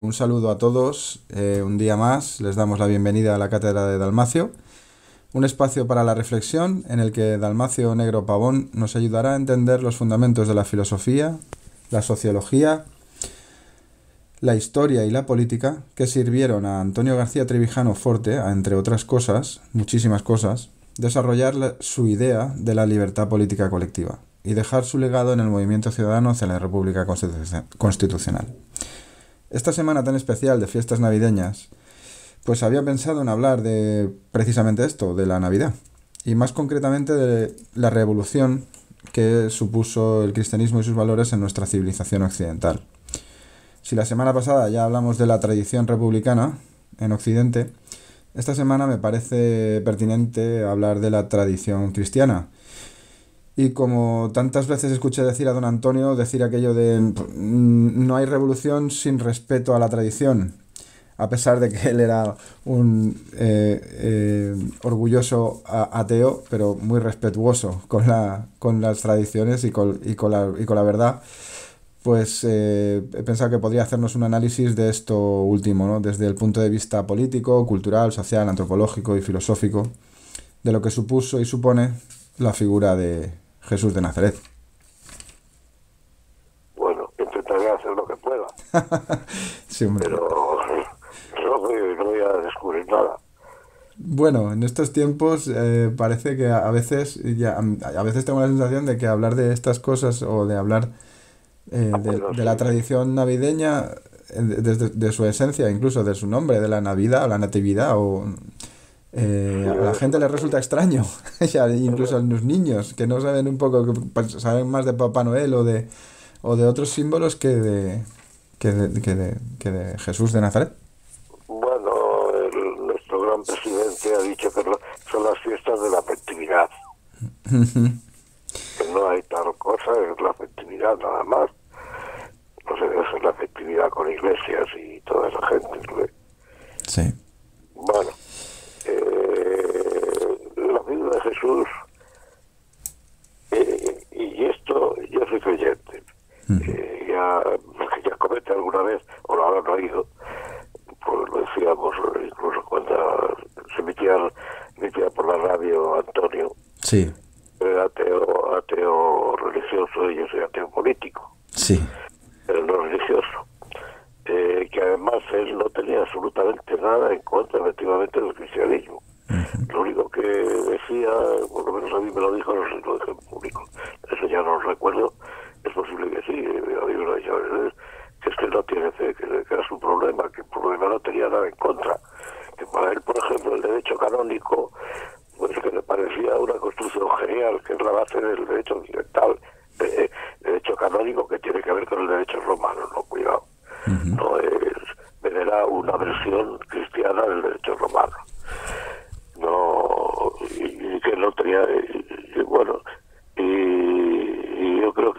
Un saludo a todos. Un día más les damos la bienvenida a la Cátedra de Dalmacio, un espacio para la reflexión en el que Dalmacio Negro Pavón nos ayudará a entender los fundamentos de la filosofía, la sociología, la historia y la política que sirvieron a Antonio García Trevijano Forte, entre otras cosas, muchísimas cosas, desarrollar su idea de la libertad política colectiva y dejar su legado en el movimiento ciudadano hacia la República Constitucional. Esta semana tan especial de fiestas navideñas, pues había pensado en hablar de precisamente esto, de la Navidad, y más concretamente de la revolución que supuso el cristianismo y sus valores en nuestra civilización occidental. Si la semana pasada ya hablamos de la tradición republicana en Occidente, esta semana me parece pertinente hablar de la tradición cristiana. Y como tantas veces escuché decir a don Antonio, decir aquello de no hay revolución sin respeto a la tradición, a pesar de que él era un orgulloso ateo, pero muy respetuoso con las tradiciones y con la verdad, pues he pensado que podría hacernos un análisis de esto último, ¿no? Desde el punto de vista político, cultural, social, antropológico y filosófico, de lo que supuso y supone la figura de Jesús de Nazaret. Bueno, intentaré hacer lo que pueda, Sí, hombre. pero no voy a descubrir nada. Bueno, en estos tiempos parece que a veces a veces tengo la sensación de que hablar de estas cosas o de hablar Bueno, de la sí, tradición navideña, desde de su esencia, incluso de su nombre, de la Navidad o la Natividad, sí, a la es gente le una resulta pena. extraño, ya, incluso Es a los niños que no saben un poco, que pues, saben más de Papá Noel o de otros símbolos que de Jesús de Nazaret. Bueno, nuestro gran presidente ha dicho que son las fiestas de la festividad, que no hay tal cosa, es la festividad nada más. No se debe hacer la festividad con iglesias y toda esa gente, ¿no? Sí. Bueno, la vida de Jesús, y esto, yo soy creyente. Ya comenté alguna vez, o lo habrán oído, pues lo decíamos incluso cuando emitía por la radio Antonio, Sí, era ateo religioso y yo soy ateo político, sí. pero no religioso. Que además él no tenía absolutamente nada en contra, efectivamente, del cristianismo. Lo único que decía, por lo menos a mí me lo dijo, no sé si lo dije en público, eso ya no lo recuerdo, es posible que sí, a mí me lo ha dicho, que es que no tiene fe, que era su problema, que el problema no tenía nada en contra. Que para él, por ejemplo, el derecho canónico, pues que le parecía una construcción genial, que es la base del derecho occidental, derecho canónico que tiene que ver con el derecho romano, no, cuidado. No es venerar una versión cristiana del derecho romano. No, y que no tenía, bueno, y yo creo que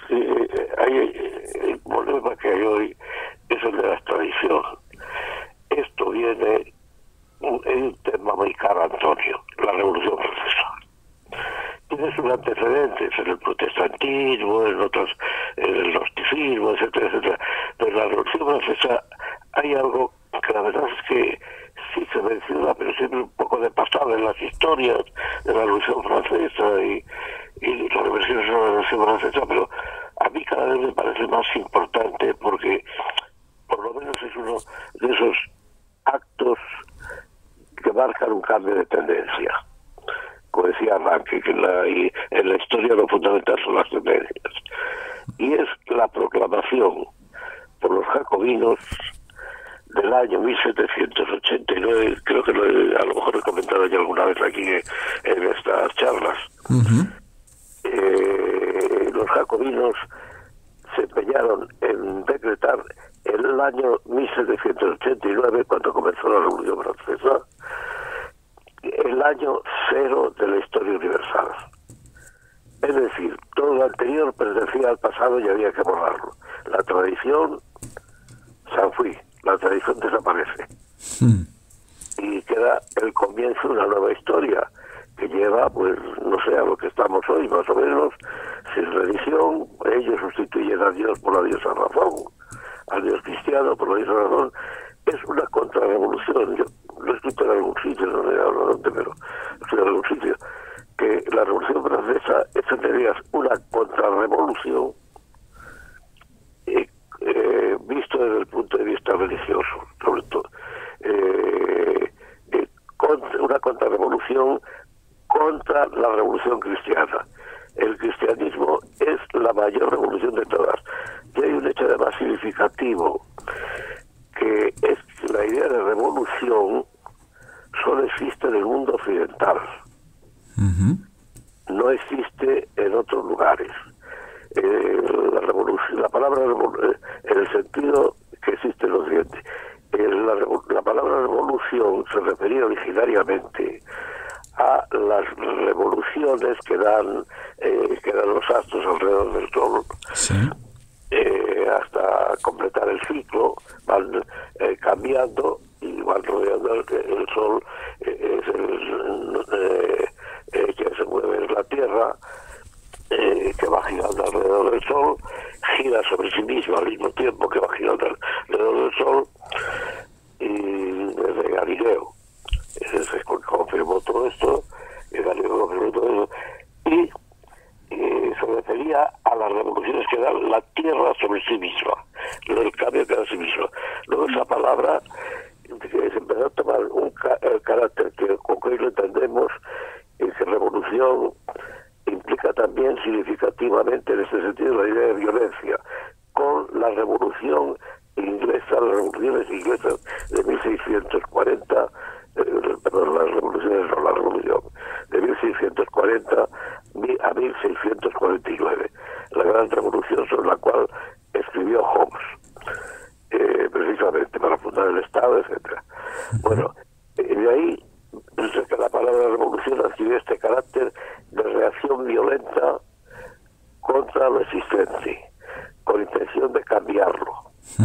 el problema que hay hoy es el de la extradición. Esto viene en un tema muy caro, Antonio, la Revolución Francesa. Tiene sus antecedentes en el protestantismo, en otros, en el gnosticismo, etcétera, etcétera. Pero en la Revolución Francesa hay algo que la verdad es que sí se menciona, pero siempre un poco de pasado en las historias de la Revolución Francesa y las reversiones de la Revolución Francesa, pero a mí cada vez me parece más importante porque por lo menos es uno de esos actos que marcan un cambio de tendencia. Como decía Ranke, que en la historia lo fundamental son las tendencias. Y es la proclamación por los jacobinos del año 1789, creo que a lo mejor he comentado ya alguna vez aquí en estas charlas. Los jacobinos se empeñaron en decretar el año 1789, cuando comenzó la Revolución Francesa, el año cero de la historia universal. Es decir, todo lo anterior pertenecía al pasado y había que borrarlo. La tradición s'enfuit, la tradición desaparece. Y queda el comienzo de una nueva historia que lleva, pues, no sé, a lo que estamos hoy, más o menos, sin religión. Ellos sustituyen a Dios por la diosa razón. al Dios cristiano, por la misma razón, es una contrarrevolución. Yo lo he escrito en algún sitio, no he hablado dónde, pero he escrito en algún sitio, que la Revolución Francesa es en realidad una contrarrevolución visto desde el punto de vista religioso, sobre todo. Una contrarrevolución contra la revolución cristiana. El cristianismo es la mayor revolución de todas. Y hay un hecho además significativo, que es que la idea de revolución solo existe en el mundo occidental. No existe en otros lugares. La palabra en el sentido que existe en Occidente. La palabra revolución se refería originariamente a las revoluciones que dan los astros alrededor del Sol, sí, hasta completar el ciclo, van cambiando y van rodeando el Sol, que se mueve en la Tierra, que va girando alrededor del Sol, gira sobre sí mismo al mismo tiempo que va girando alrededor del Sol, y desde Galileo se confirmó todo esto, Galileo confirmó todo eso, y se refería a las revoluciones que da la Tierra sobre sí misma, el cambio que da a sí misma. Luego esa palabra que se empezó a tomar el carácter que con que hoy lo entendemos, que revolución implica también significativamente en este sentido la idea de violencia, con la revolución inglesa, las revoluciones inglesas de 1640, perdón, las revoluciones no, la revolución de 1640 a 1649, la gran revolución sobre la cual escribió Hobbes, precisamente para fundar el Estado, etcétera. Bueno, de ahí que la palabra revolución adquirió este carácter de reacción violenta contra lo existente, con intención de cambiarlo.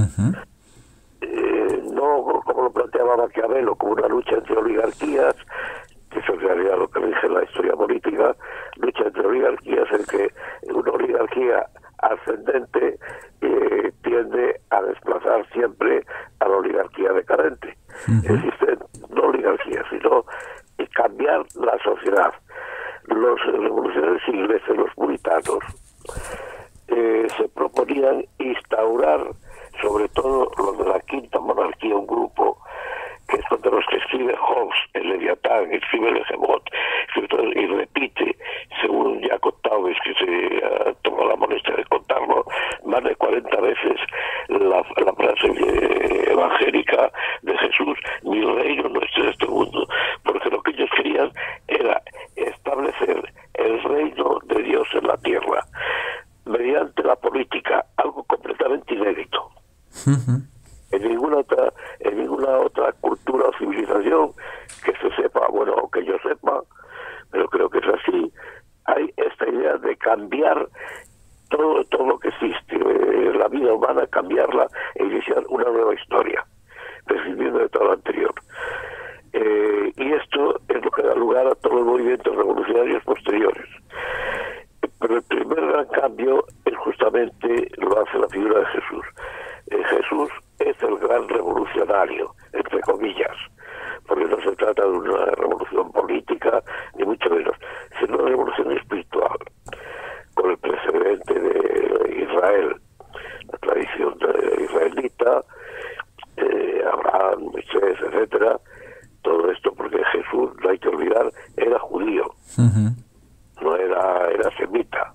No como lo planteaba Maquiavelo, como una lucha entre oligarquías, que eso es en realidad lo que rige la historia política, lucha entre oligarquías en que una oligarquía ascendente tiende a desplazar siempre a la oligarquía decadente. Existen no oligarquías, sino cambiar la sociedad. Los revolucionarios ingleses, los puritanos, se proponían instaurar, sobre todo los de la quinta monarquía, un grupo que es contra los que escribe Hobbes, el Leviatán, escribe el Hegemot, y repite, según Jacob Taubes, que se tomó la molestia de contarlo, más de 40 veces la frase evangélica de Jesús: mi reino no es de este mundo, porque lo que ellos querían era establecer el reino de Dios en la tierra mediante la política, algo completamente inédito. En ninguna otra cultura o civilización que se sepa, bueno, o que yo sepa, pero creo que es así, hay esta idea de cambiar todo lo que existe, la vida humana, cambiarla e iniciar una nueva historia, prescindiendo de todo lo anterior. Y esto es lo que da lugar a todos los movimientos revolucionarios posteriores. Pero el primer gran cambio es justamente lo hace la figura de Jesús. Jesús es el gran revolucionario, entre comillas, porque no se trata de una revolución política, ni mucho menos, sino una revolución espiritual, con el precedente de Israel, la tradición israelita, Abraham, Moisés, etcétera, todo esto porque Jesús, no hay que olvidar, era judío, no era semita.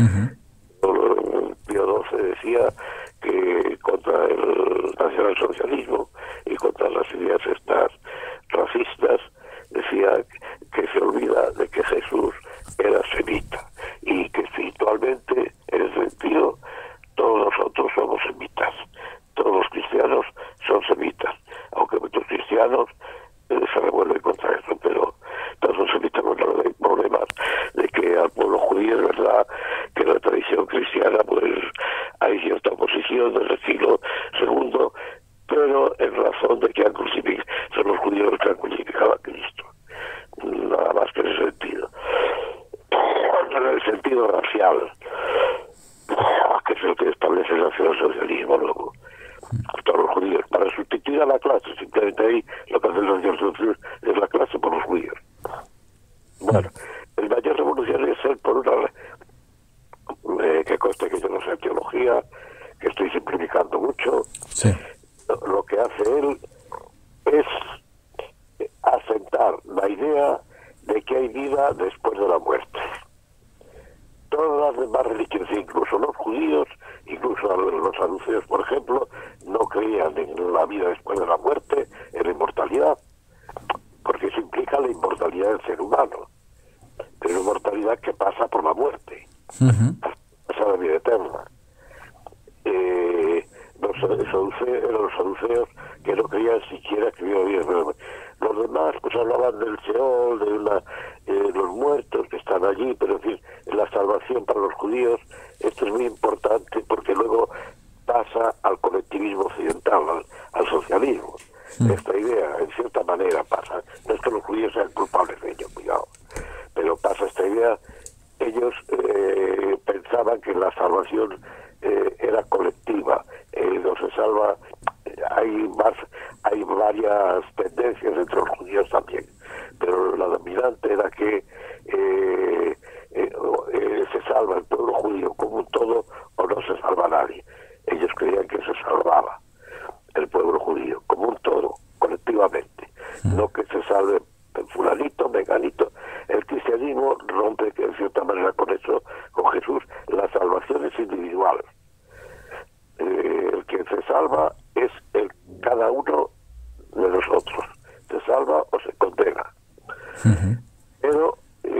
Pío XII decía que contra el nacionalsocialismo y contra las ideas estas racistas, decía que se olvida de que Jesús era semita y que espiritualmente, en ese sentido, todos nosotros somos semitas, todos los cristianos son semitas, aunque muchos cristianos se revuelven contra esto, pero todos son semitas. Bueno, no hay problemas de que al pueblo judío es verdad que la tradición cristiana pues hay cierta oposición desde el siglo II, pero en razón de que son los judíos los que han crucificado a Cristo, nada más que en ese sentido. En el sentido racial, que es el que establece el nacionalsocialismo luego, ir a la clase, simplemente ahí lo que hacen los dioses es la clase por los judíos. Bueno, el mayor revolucionario es él por una... que conste que yo no sé teología, que estoy simplificando mucho. Sí. Lo que hace él es asentar la idea de que hay vida después de la muerte. Todas las demás religiones, incluso los judíos, incluso los saduceos, por ejemplo, no creían en la vida después de la muerte, en la inmortalidad, porque eso implica la inmortalidad del ser humano, pero una inmortalidad que pasa por la muerte, pasa la vida eterna. Los saduceos que no creían siquiera que había vida. Los demás pues hablaban del Seol, de los muertos que están allí, pero en fin, la salvación para los judíos, esto es muy importante porque luego pasa al colectivismo occidental, al socialismo. Esta idea, en cierta manera, pasa. No es que los judíos sean culpables de ello, cuidado, pero pasa esta idea. Ellos pensaban que la salvación era colectiva, no se salva. Hay varias tendencias entre los judíos también, pero la dominante era que se salva el pueblo judío como un todo o no se salva nadie. Ellos creían que se salvaba el pueblo judío como un todo, colectivamente, no que se salve fulanito, meganito. El cristianismo rompe en cierta manera con eso, con Jesús. La salvación es individual. El que se salva es cada uno de nosotros. Se salva o se condena. Pero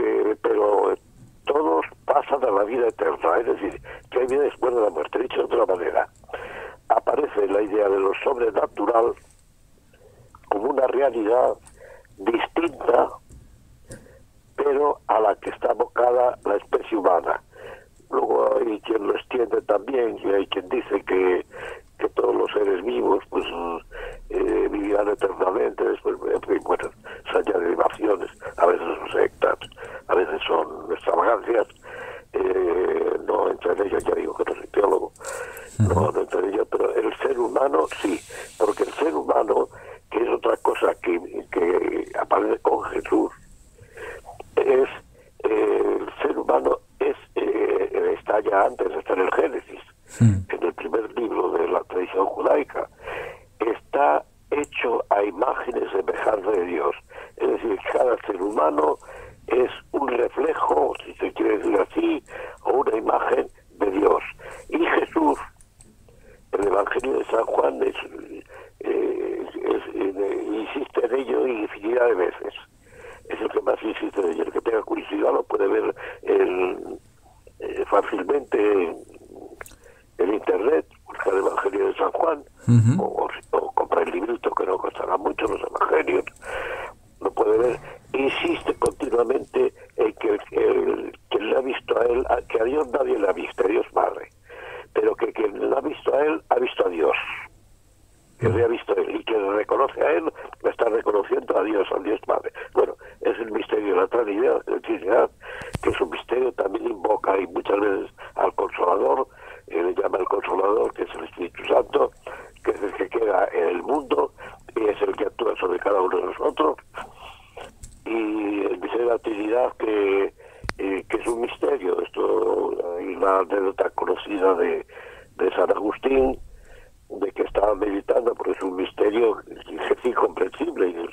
todos pasan a la vida eterna, es decir, que hay vida después de la muerte. Dicho de otra manera, aparece la idea de lo sobrenatural como una realidad distinta, pero a la que está abocada la especie humana. Luego hay quien lo extiende también, y hay quien dice que todos los seres vivos pues vivirán eternamente después. Bueno, son ya derivaciones, a veces son sectas, a veces son extravagancias. No entré en ello, ya digo que no soy teólogo, no entré en ello, pero el ser humano sí, porque el ser humano, que es otra cosa que aparece con Jesús, es el ser humano está ya antes, está en el Génesis, en el primer libro de la tradición judaica, está hecho a imagen y semejanza de Dios. Es decir, cada ser humano es un reflejo, si se quiere decir así, o una imagen de Dios. Y Jesús, el Evangelio de San Juan, insiste en ello infinidad de veces. Es el que más insiste en ello. El que tenga curiosidad lo puede ver fácilmente en internet, buscar el Evangelio de San Juan, o comprar el librito que no costará mucho, los Evangelios, lo puede ver. Insiste continuamente en que quien le ha visto a él, que a Dios nadie le ha visto, a Dios Padre, pero que quien le ha visto a él, ha visto a Dios. Que le ha visto a él, y quien le reconoce a él, le está reconociendo a Dios, al Dios Padre. Bueno, es el misterio de la Trinidad, que es un misterio, también invoca y muchas veces al Consolador, le llama el Consolador, que es el Espíritu Santo, que es el que queda en el mundo y es el que actúa sobre cada uno de nosotros. Y el misterio de la Trinidad, que es un misterio. Esto, hay una anécdota conocida de San Agustín, de que estaba meditando, porque es un misterio que es incomprensible, y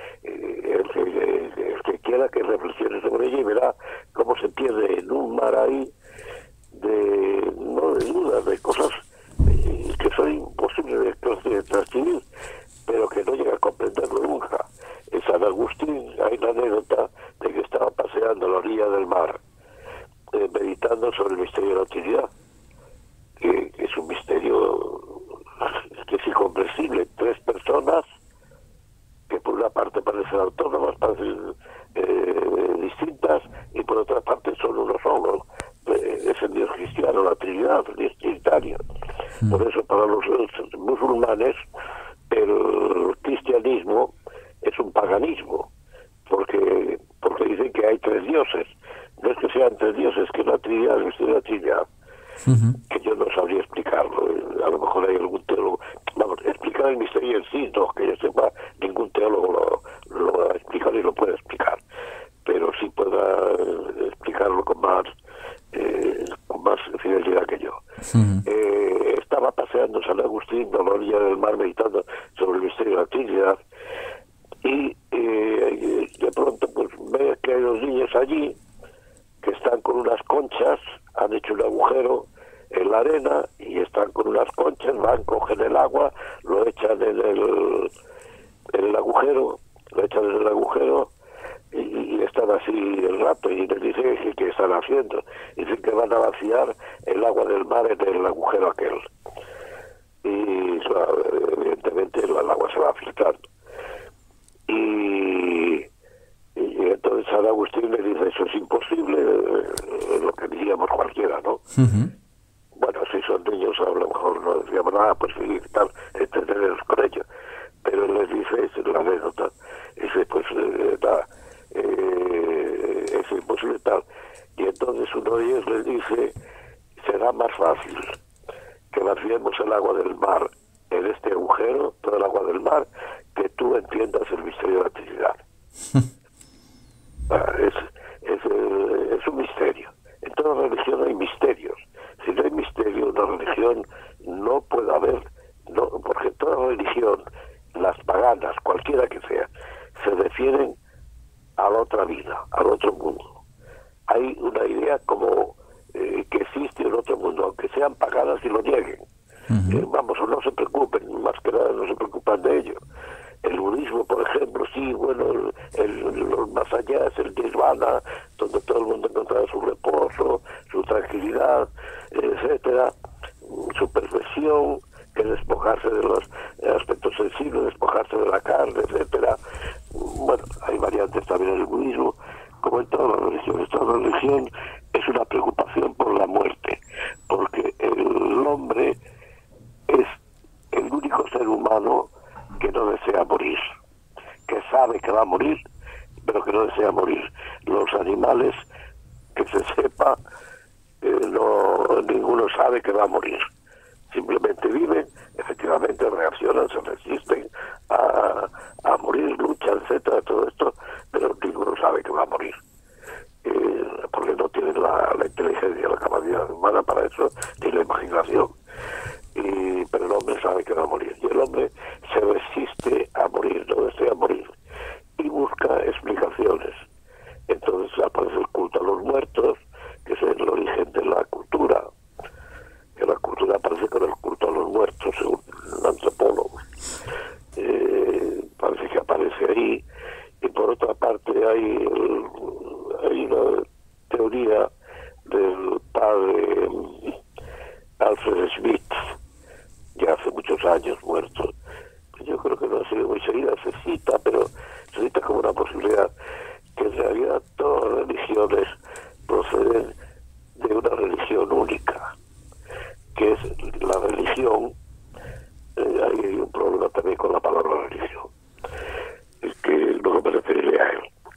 el que quiera que reflexione sobre ella y verá cómo se pierde en un mar ahí no de dudas, de cosas que son imposibles de transcribir, pero que no llega a comprenderlo nunca. En San Agustín hay una anécdota de que estaba paseando a la orilla del mar, meditando sobre el misterio de la Trinidad, que es un misterio que es incomprensible. Tres personas que por una parte parecen autónomas, parecen distintas, y por otra parte son uno solo. Es el Dios cristiano, la Trinidad, el Dios trinitario. Por eso para los musulmanes el cristianismo es un paganismo, porque dicen que hay tres dioses. No es que sean tres dioses, que la Trinidad, la Trinidad, que yo no sabría explicarlo. A lo mejor hay algún teólogo. Vamos, no, explicar el misterio en sí, no, que yo sepa, ningún teólogo lo va a explicar y lo puede explicar, pero sí pueda explicarlo con más fidelidad que yo. Estaba paseando San Agustín a la orilla del mar meditando sobre el misterio de la Trinidad y de pronto pues ve que hay dos niños allí que están con unas conchas, han hecho un agujero en la arena y están con unas conchas, van, cogen el agua, lo echan en el agujero, y están así el rato y les dice que están haciendo. Dicen que van a vaciar el agua del mar en el agujero aquel. Y evidentemente el agua se va filtrando. Y entonces San Agustín le dice, eso es imposible, lo que diríamos cualquiera, ¿no? Bueno, si son niños a lo mejor no decíamos nada, pues sí, tal, entretenerlos con ellos. Pero él les dice, es la anécdota, dice, pues nada, es imposible tal. Y entonces uno de ellos les dice, será más fácil que vaciemos el agua del mar en este agujero, todo el agua del mar, que tú entiendas el misterio de la Trinidad. Es un misterio. En toda religión hay misterios. Si no hay misterio, una religión no puede haber, no, porque toda religión, las paganas, cualquiera que sea, se refieren a la otra vida, al otro mundo. Hay una idea como que existe un otro mundo, aunque sean paganas y lo nieguen. Vamos, no se preocupen, más que nada no se preocupan de ello. El budismo, por ejemplo, sí, bueno, el más allá es el nirvana, donde todo el mundo encontrará su reposo, su tranquilidad, etcétera, su perfección, que es despojarse de los aspectos sensibles, despojarse de la carne, etcétera. Bueno, hay variantes también en el budismo, como en todas las religiones. Toda religión es una preocupación por la muerte, porque el hombre es el único ser humano que no desea morir, que sabe que va a morir, pero que no desea morir. Los animales, que se sepa, ninguno sabe que va a morir. Simplemente viven, efectivamente reaccionan, se resisten a morir, luchan, etcétera, todo esto, pero ninguno sabe que va a morir. Porque no tienen la inteligencia, la capacidad humana para eso, ni la imaginación. Pero el hombre sabe que va a morir. Y el hombre se resiste a morir, no desea morir. Y busca explicaciones. Entonces aparece el culto a los muertos, que es el origen de la cultura. Que la cultura aparece con el culto a los muertos, según el antropólogo. Parece que aparece ahí. Y por otra parte hay una teoría del padre Alfred Smith, ya hace muchos años muerto. Yo creo que no ha sido muy seguida, se cita, pero se cita como una posibilidad, que en realidad todas las religiones proceden de una religión única, que es la religión. Hay un problema también con la palabra religión, es que luego me referiré a él.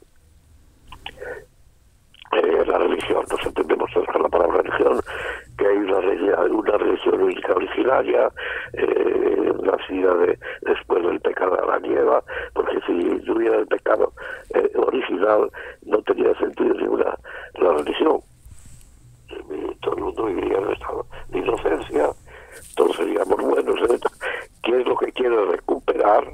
La religión, nos entendemos todos con la palabra religión, que hay una religión única originaria, nacida después del pecado de Adán y Eva, porque si tuviera el pecado original no tenía sentido ninguna la religión. Todo el mundo viviría en estado de inocencia, todos seríamos buenos, etc. ¿Qué es lo que quiere recuperar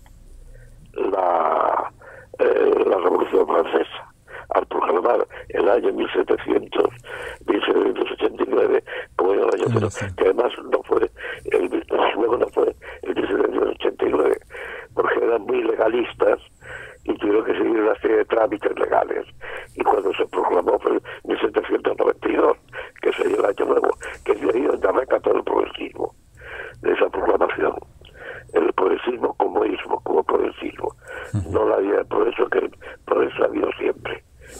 la Revolución Francesa? Al proclamar el año 1789 como el año cero, que además luego no fue el 1789, porque eran muy legalistas y tuvieron que seguir una serie de trámites legales. Y cuando se proclamó fue en 1792, que sería el año nuevo, que es de ahí donde arranca todo el progresismo, de esa proclamación. El progresismo como ismo, como progresismo. No la idea de progreso, que el progreso ha habido siempre.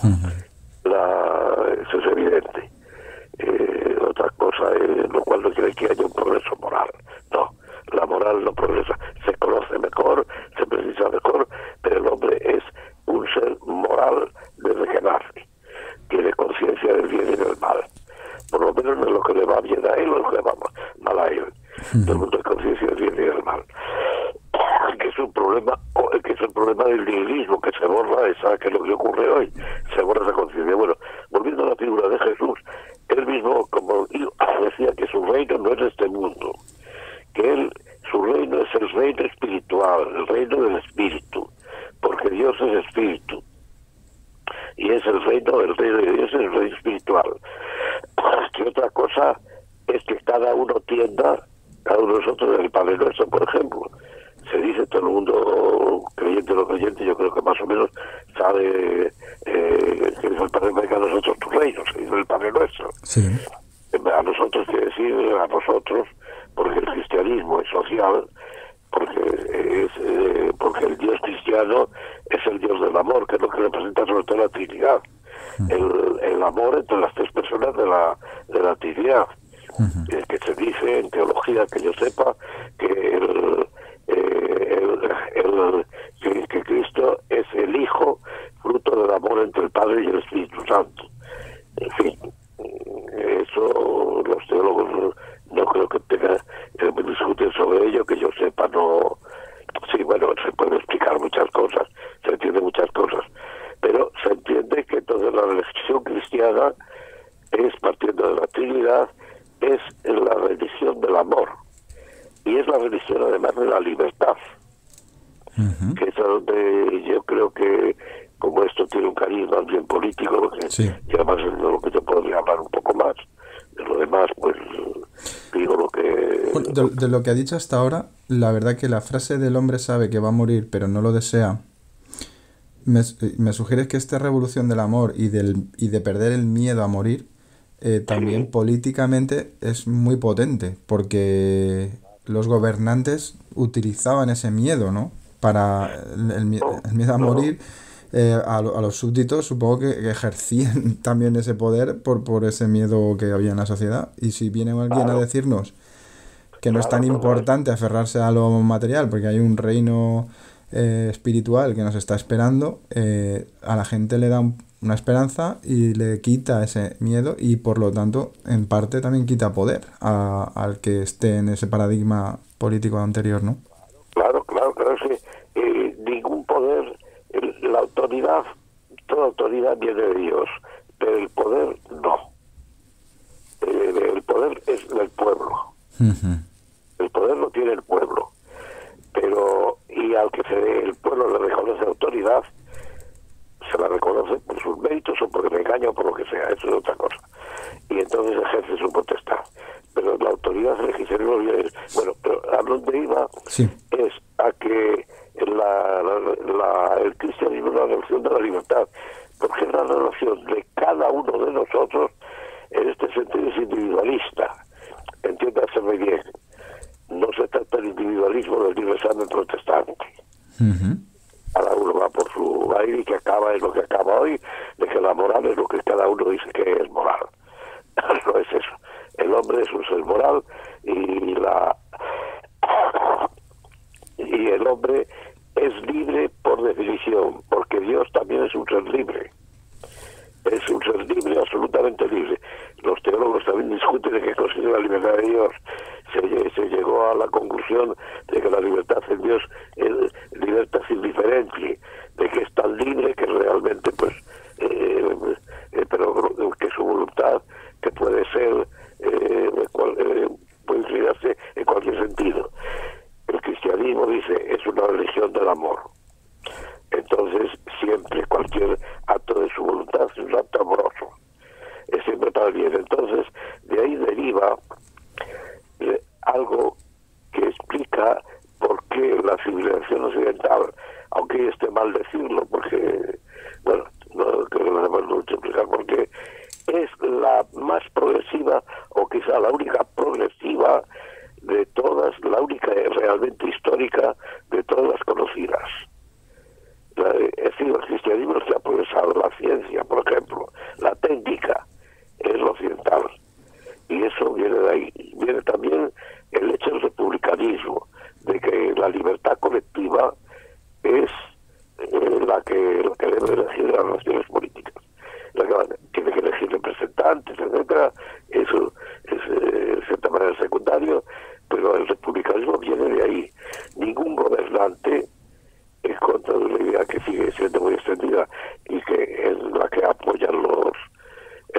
Eso es evidente. Otra cosa es, lo cual no quiere que haya un progreso moral. No, la moral no progresa. Se conoce mejor, se precisa mejor, pero el hombre es un ser moral desde que nace. Tiene conciencia del bien y del mal. Por lo menos no es lo que le va bien a él o lo que le va mal a él. Todo el mundo tiene conciencia del bien y del mal. Biblia. Bueno, volviendo a la figura de Jesús, él mismo, como decía, que su reino no es de este mundo, que su reino es el reino espiritual, el reino del espíritu, porque Dios es espíritu, y es el reino de Dios es el reino espiritual. Que otra cosa es que cada uno tienda, cada uno de nosotros, el Padre Nuestro, por ejemplo. Se dice, todo el mundo, creyente o no creyente, yo creo que más o menos sabe que dice el Padre Nuestro, a nosotros tu reino, se dice el Padre Nuestro. Sí. A nosotros quiere decir a nosotros, porque el cristianismo es social, porque el Dios cristiano es el Dios del amor, que es lo que representa sobre todo la Trinidad. El amor entre las tres personas de la Trinidad. Que se dice en teología, que yo sepa, que que Cristo es el Hijo, fruto del amor entre el Padre y el Espíritu Santo. En fin, eso los teólogos no creo que tengan que discutir sobre ello, que yo sepa, no. Sí, bueno, se puede explicar muchas cosas, se entiende muchas cosas, pero se entiende que entonces la religión cristiana es, partiendo de la Trinidad, es la religión del amor, y es la religión además de la libertad, que es a donde yo creo que, como esto tiene un cariz más bien político, porque, sí. Y además es de lo que yo podría hablar un poco más, de lo demás pues digo lo que... Bueno, de lo que ha dicho hasta ahora, la verdad que la frase del hombre sabe que va a morir pero no lo desea, me sugiere que esta revolución del amor y de perder el miedo a morir, también políticamente es muy potente, porque los gobernantes utilizaban ese miedo, ¿no? Para el miedo a morir. A los súbditos supongo que ejercían también ese poder por ese miedo que había en la sociedad. Y si viene alguien a decirnos que no es tan importante aferrarse a lo material, porque hay un reino espiritual que nos está esperando, a la gente le da una esperanza y le quita ese miedo, y por lo tanto en parte también quita poder al que esté en ese paradigma político anterior, ¿no? Claro, sí. Ningún poder, la autoridad, toda autoridad viene de Dios, pero el poder no. El poder es del pueblo. El poder lo tiene el pueblo, pero y al que el pueblo le reconoce autoridad, se la reconoce por sus méritos o porque le engaña o por lo que sea, eso es otra cosa. Y entonces ejerce su potestad. Pero la autoridad legislativa viene. Bueno, pero a donde iba es a que el cristianismo es la relación de la libertad, porque es la relación de cada uno de nosotros, en este sentido es individualista, entiéndaseme bien, no se trata del individualismo del libre examen protestante. Cada uno va por su aire y que acaba es lo que acaba hoy, de que la moral es lo que cada uno dice que es moral. No es eso. El hombre es un ser moral y el hombre es libre por definición, porque Dios también es un ser libre. Es un ser libre, absolutamente libre. Los teólogos también discuten de qué consiste la libertad de Dios. Se llegó a la conclusión de que la libertad en Dios es libertad indiferente, de que es tan libre que realmente, pues, pero que su voluntad, que puede ser, puede inclinarse en cualquier sentido. El cristianismo dice, es una religión del amor. Entonces, siempre, cualquier acto de su voluntad es un acto amoroso. Es siempre para el bien. Entonces, de ahí deriva algo que explica por qué la civilización occidental, aunque esté mal decirlo, porque, bueno, no creo que lo demás no explicar por qué, es la más progresiva, o quizá la única progresiva de todas, la única realmente histórica de todas las conocidas. Es decir, el cristianismo se ha progresado, la ciencia, por ejemplo, la técnica, es lo occidental. Y eso viene de ahí. Viene también el hecho del republicanismo, de que la libertad colectiva es la que debe elegir las naciones políticas. La que tiene que elegir representantes, etcétera. Eso es de cierta manera secundario, pero el republicanismo viene de ahí. Ningún gobernante, en contra de una idea que sigue siendo muy extendida y que es la que apoyan los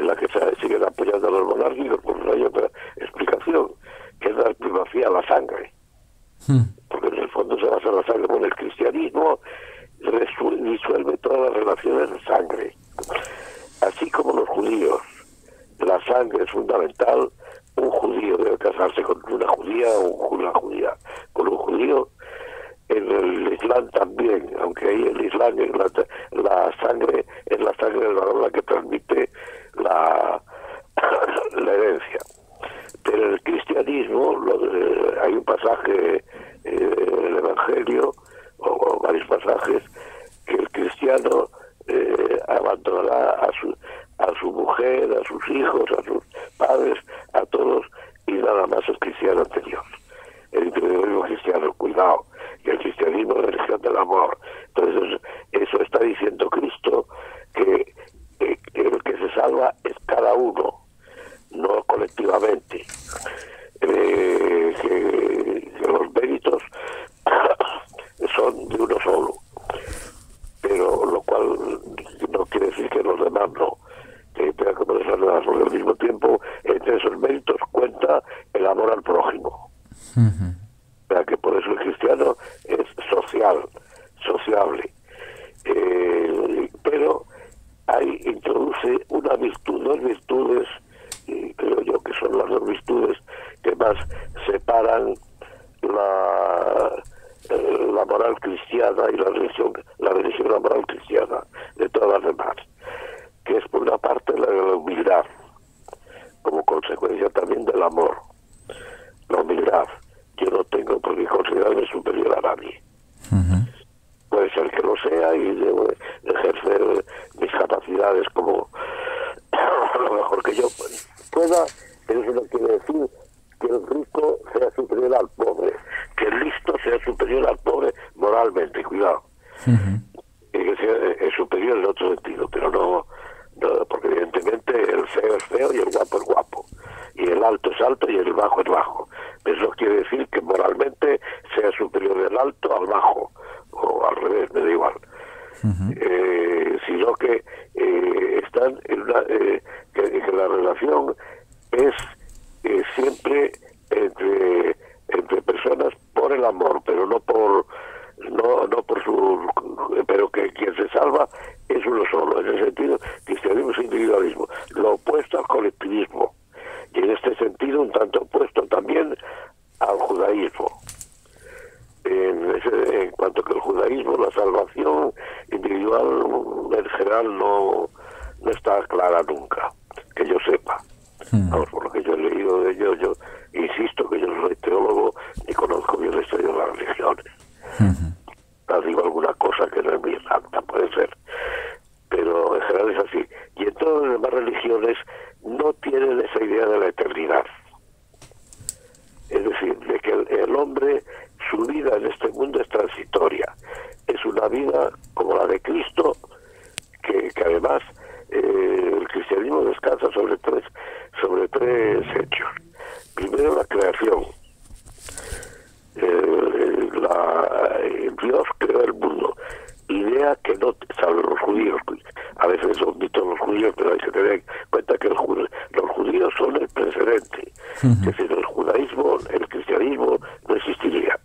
la que siguen apoyando a los monárquicos, pues no hay otra explicación, que es la primacía a la sangre. Porque en el fondo se basa en la sangre. Bueno, el cristianismo disuelve todas las relaciones de sangre. Así como los judíos, la sangre es fundamental. Un judío debe casarse con una judía o una judía con un judío. En el Islam también, aunque ahí en el Islam la sangre es la sangre del varón la que transmite la herencia. Pero en el cristianismo hay un pasaje del Evangelio, o varios pasajes, que el cristiano abandonará a su mujer, a sus hijos, a sus padres, a todos, y nada más el cristiano anterior. El individualismo cristiano, cuidado, y el cristianismo es la religión del amor. Entonces, eso está diciendo Cristo, que el que se salva es cada uno, no colectivamente. Que los méritos son de uno solo, pero lo cual no quiere decir que los demás no, que tengan que ponerse nada, porque al mismo tiempo entre esos méritos cuenta el amor al prójimo. O sea que por eso el cristiano es sociable, pero ahí introduce una virtud, dos virtudes, y creo yo que son las dos virtudes que más separan la moral cristiana y la religión la moral cristiana de todas las demás, que es por una parte la humildad, como consecuencia también del amor. La humildad, yo no tengo por qué considerarme superior a nadie. Puede ser que lo sea y debo ejercer mis capacidades como lo mejor que yo pueda, pero eso no quiere decir que el rico sea superior al pobre, que el listo sea superior al pobre moralmente, cuidado. Y que sea superior en otro sentido, pero no, porque evidentemente el feo es feo y el guapo es guapo, y el alto es alto y el bajo es bajo. Eso quiere decir que moralmente sea superior el alto al bajo, o al revés, me da igual. Sino que están en una, que la relación es siempre entre personas por el amor, pero no por su, pero que quien se salva es uno solo. En ese sentido, cristianismo es individualismo, lo opuesto al colectivismo, y en este sentido un tanto opuesto también al judaísmo. En cuanto que el judaísmo, la salvación individual en general no está clara nunca, que yo sepa. Vamos, por lo que yo he leído de ello, yo insisto que yo no soy teólogo ni conozco bien la historia de las religiones. Digo alguna cosa que no es muy exacta, puede ser, pero en general es así. Y en todas las demás religiones no tienen esa idea de la eternidad. Es decir, de que el hombre, su vida en este mundo es transitoria. Es una vida como la de Cristo, que además el cristianismo descansa sobre tres hechos. Primero, la creación. Dios creó el mundo, idea que no saben los judíos. A veces son mitos los judíos, pero hay que tener en cuenta que los judíos son el precedente. Es decir, el judaísmo, el cristianismo no existiría.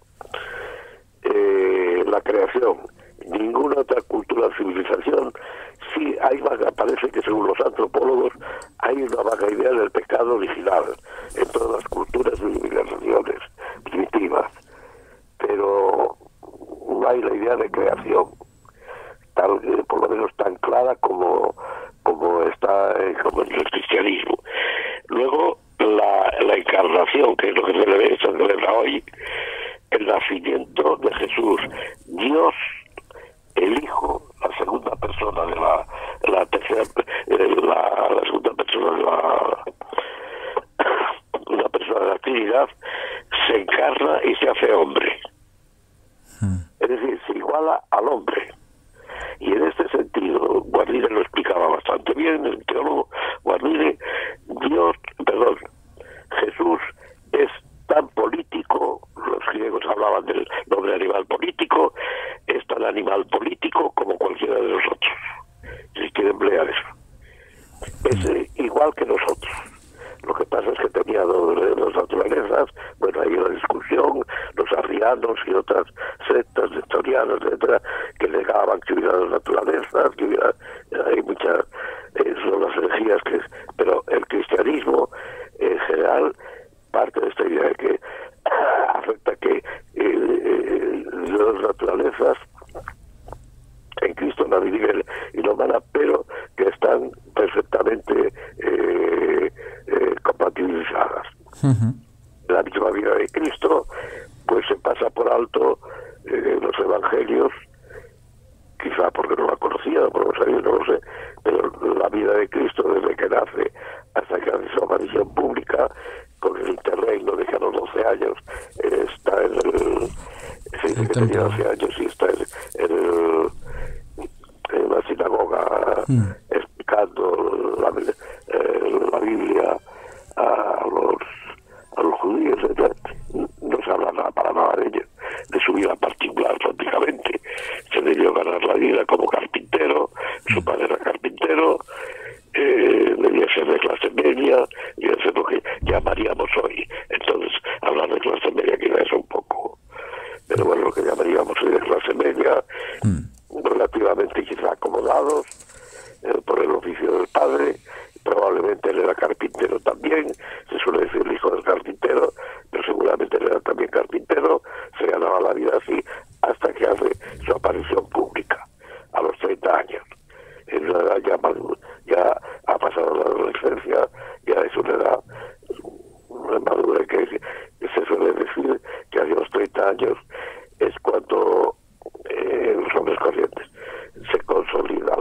La creación, ninguna otra cultura o civilización. Sí, parece que según los antropólogos hay una vaga idea del pecado original en todas las culturas y civilizaciones primitivas, pero no hay la idea de creación por lo menos tan clara como está como en el cristianismo. Luego la encarnación, que es lo que se celebra hoy, el nacimiento de Jesús, Dios, el Hijo, la segunda persona de la tercera, la segunda persona de una persona de la Trinidad, se encarna y se hace hombre. Es decir, se iguala al hombre. Y en este sentido, Guardini lo explicaba bastante bien, el teólogo Guardini, Jesús es tan político, los griegos hablaban del nombre animal político, es tan animal político como cualquiera de nosotros, si quiere emplear eso. Es igual naturalezas. Bueno, hay una discusión, los arrianos y otras sectas nestorianas, etcétera, que negaban que hubiera dos naturalezas, que hubiera, hay muchas, son las herejías pero el cristianismo en general parte de esta idea de que afecta que dos naturalezas en Cristo, la divina y la humana, pero que están perfectamente compatibilizadas. La misma vida de Cristo pues se pasa por alto los evangelios, quizá porque no la conocía, por lo sabía, no lo sé, pero la vida de Cristo desde que nace hasta que hace su aparición pública, con el interregno de que a los 12 años está en el... Se dice que tenía 12 años y está en la sinagoga explicando la Biblia a los judíos, etc. No se habla nada para nada de ello, de su vida particular prácticamente. Se debió ganar la vida como carpintero, su padre era carpintero, debía ser de clase media, y eso es lo que llamaríamos hoy. Entonces, hablar de clase media quizás es un poco, pero bueno, lo que llamaríamos hoy de clase media, relativamente quizá acomodados por el oficio del padre. Probablemente él era carpintero también, se suele decir el hijo del carpintero, pero seguramente él era también carpintero. Se ganaba la vida así hasta que hace su aparición pública a los 30 años. En una edad ya ha pasado la adolescencia, ya es una edad madura, que se suele decir que a los 30 años es cuando los hombres corrientes se consolida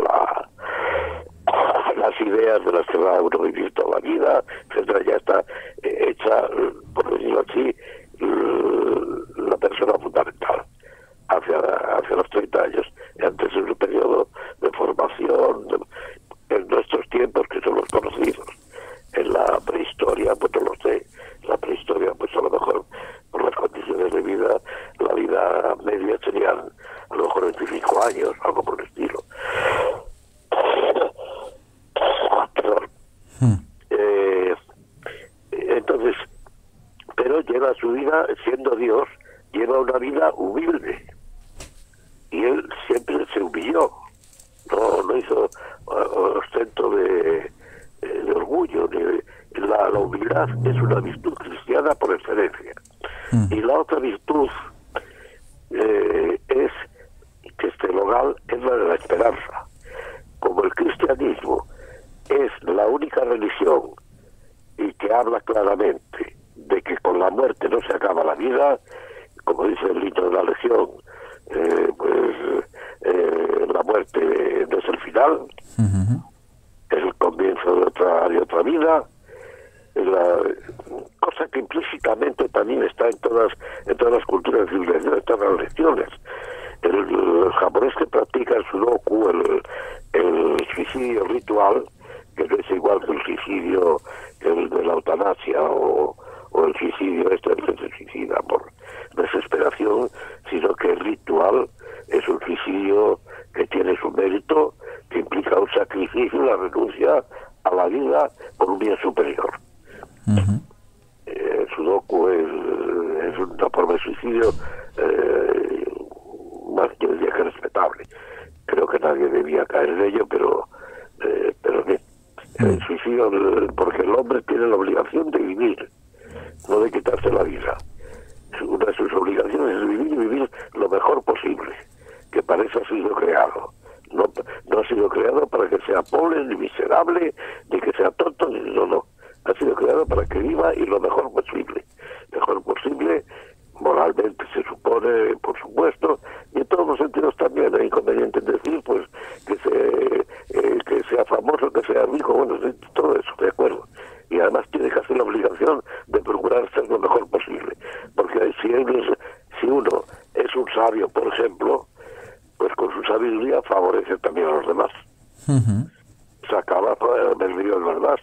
las ideas de las que va uno vivir toda la vida, etcétera. Ya está hecha, por decirlo así, la persona fundamental hacia los 30 años. Antes es un periodo de formación en nuestros tiempos, que son los conocidos. En la prehistoria, pues no lo sé, la prehistoria, pues a lo mejor por las condiciones de vida, la vida media serían a lo mejor 25 años, algo por el estilo. Perdón. Entonces, pero lleva su vida, siendo Dios, lleva una vida humilde. Y él siempre se humilló. No hizo ostento de orgullo. La humildad es una virtud cristiana por excelencia. Y la otra virtud es que este local es la de la esperanza. Como el cristianismo es la única religión y que habla claramente de que con la muerte no se acaba la vida, como dice el libro de la Legión, la muerte no es el final, es el comienzo de otra vida, cosa que implícitamente también está en todas las culturas de civilización, en todas las religiones. El japonés que practica el sudoku, el suicidio ritual, que no es igual que el suicidio el de la eutanasia o el suicidio el que se suicida por desesperación, sino que el ritual es un suicidio que tiene su mérito, que implica un sacrificio, la renuncia a la vida por un bien superior. El sudoku es una forma de suicidio más, yo diría, que respetable. Creo que nadie debía caer en ello, pero bien. El suicidio, porque el hombre tiene la obligación de vivir, no de quitarse la vida. Una de sus obligaciones es vivir y vivir lo mejor posible, que para eso ha sido creado. No ha sido creado para que sea pobre, ni miserable, ni que sea tonto, no. Ha sido creado para que viva y lo mejor posible. Mejor posible, moralmente se supone, por supuesto, y en todos los sentidos también. Hay inconveniente en decir, pues, que sea famoso, que sea rico, bueno, todo eso, de acuerdo. Y además tiene que hacer la obligación de procurar ser lo mejor posible. Porque si uno es un sabio, por ejemplo, pues con su sabiduría favorece también a los demás. Se acaba del río, es verdad.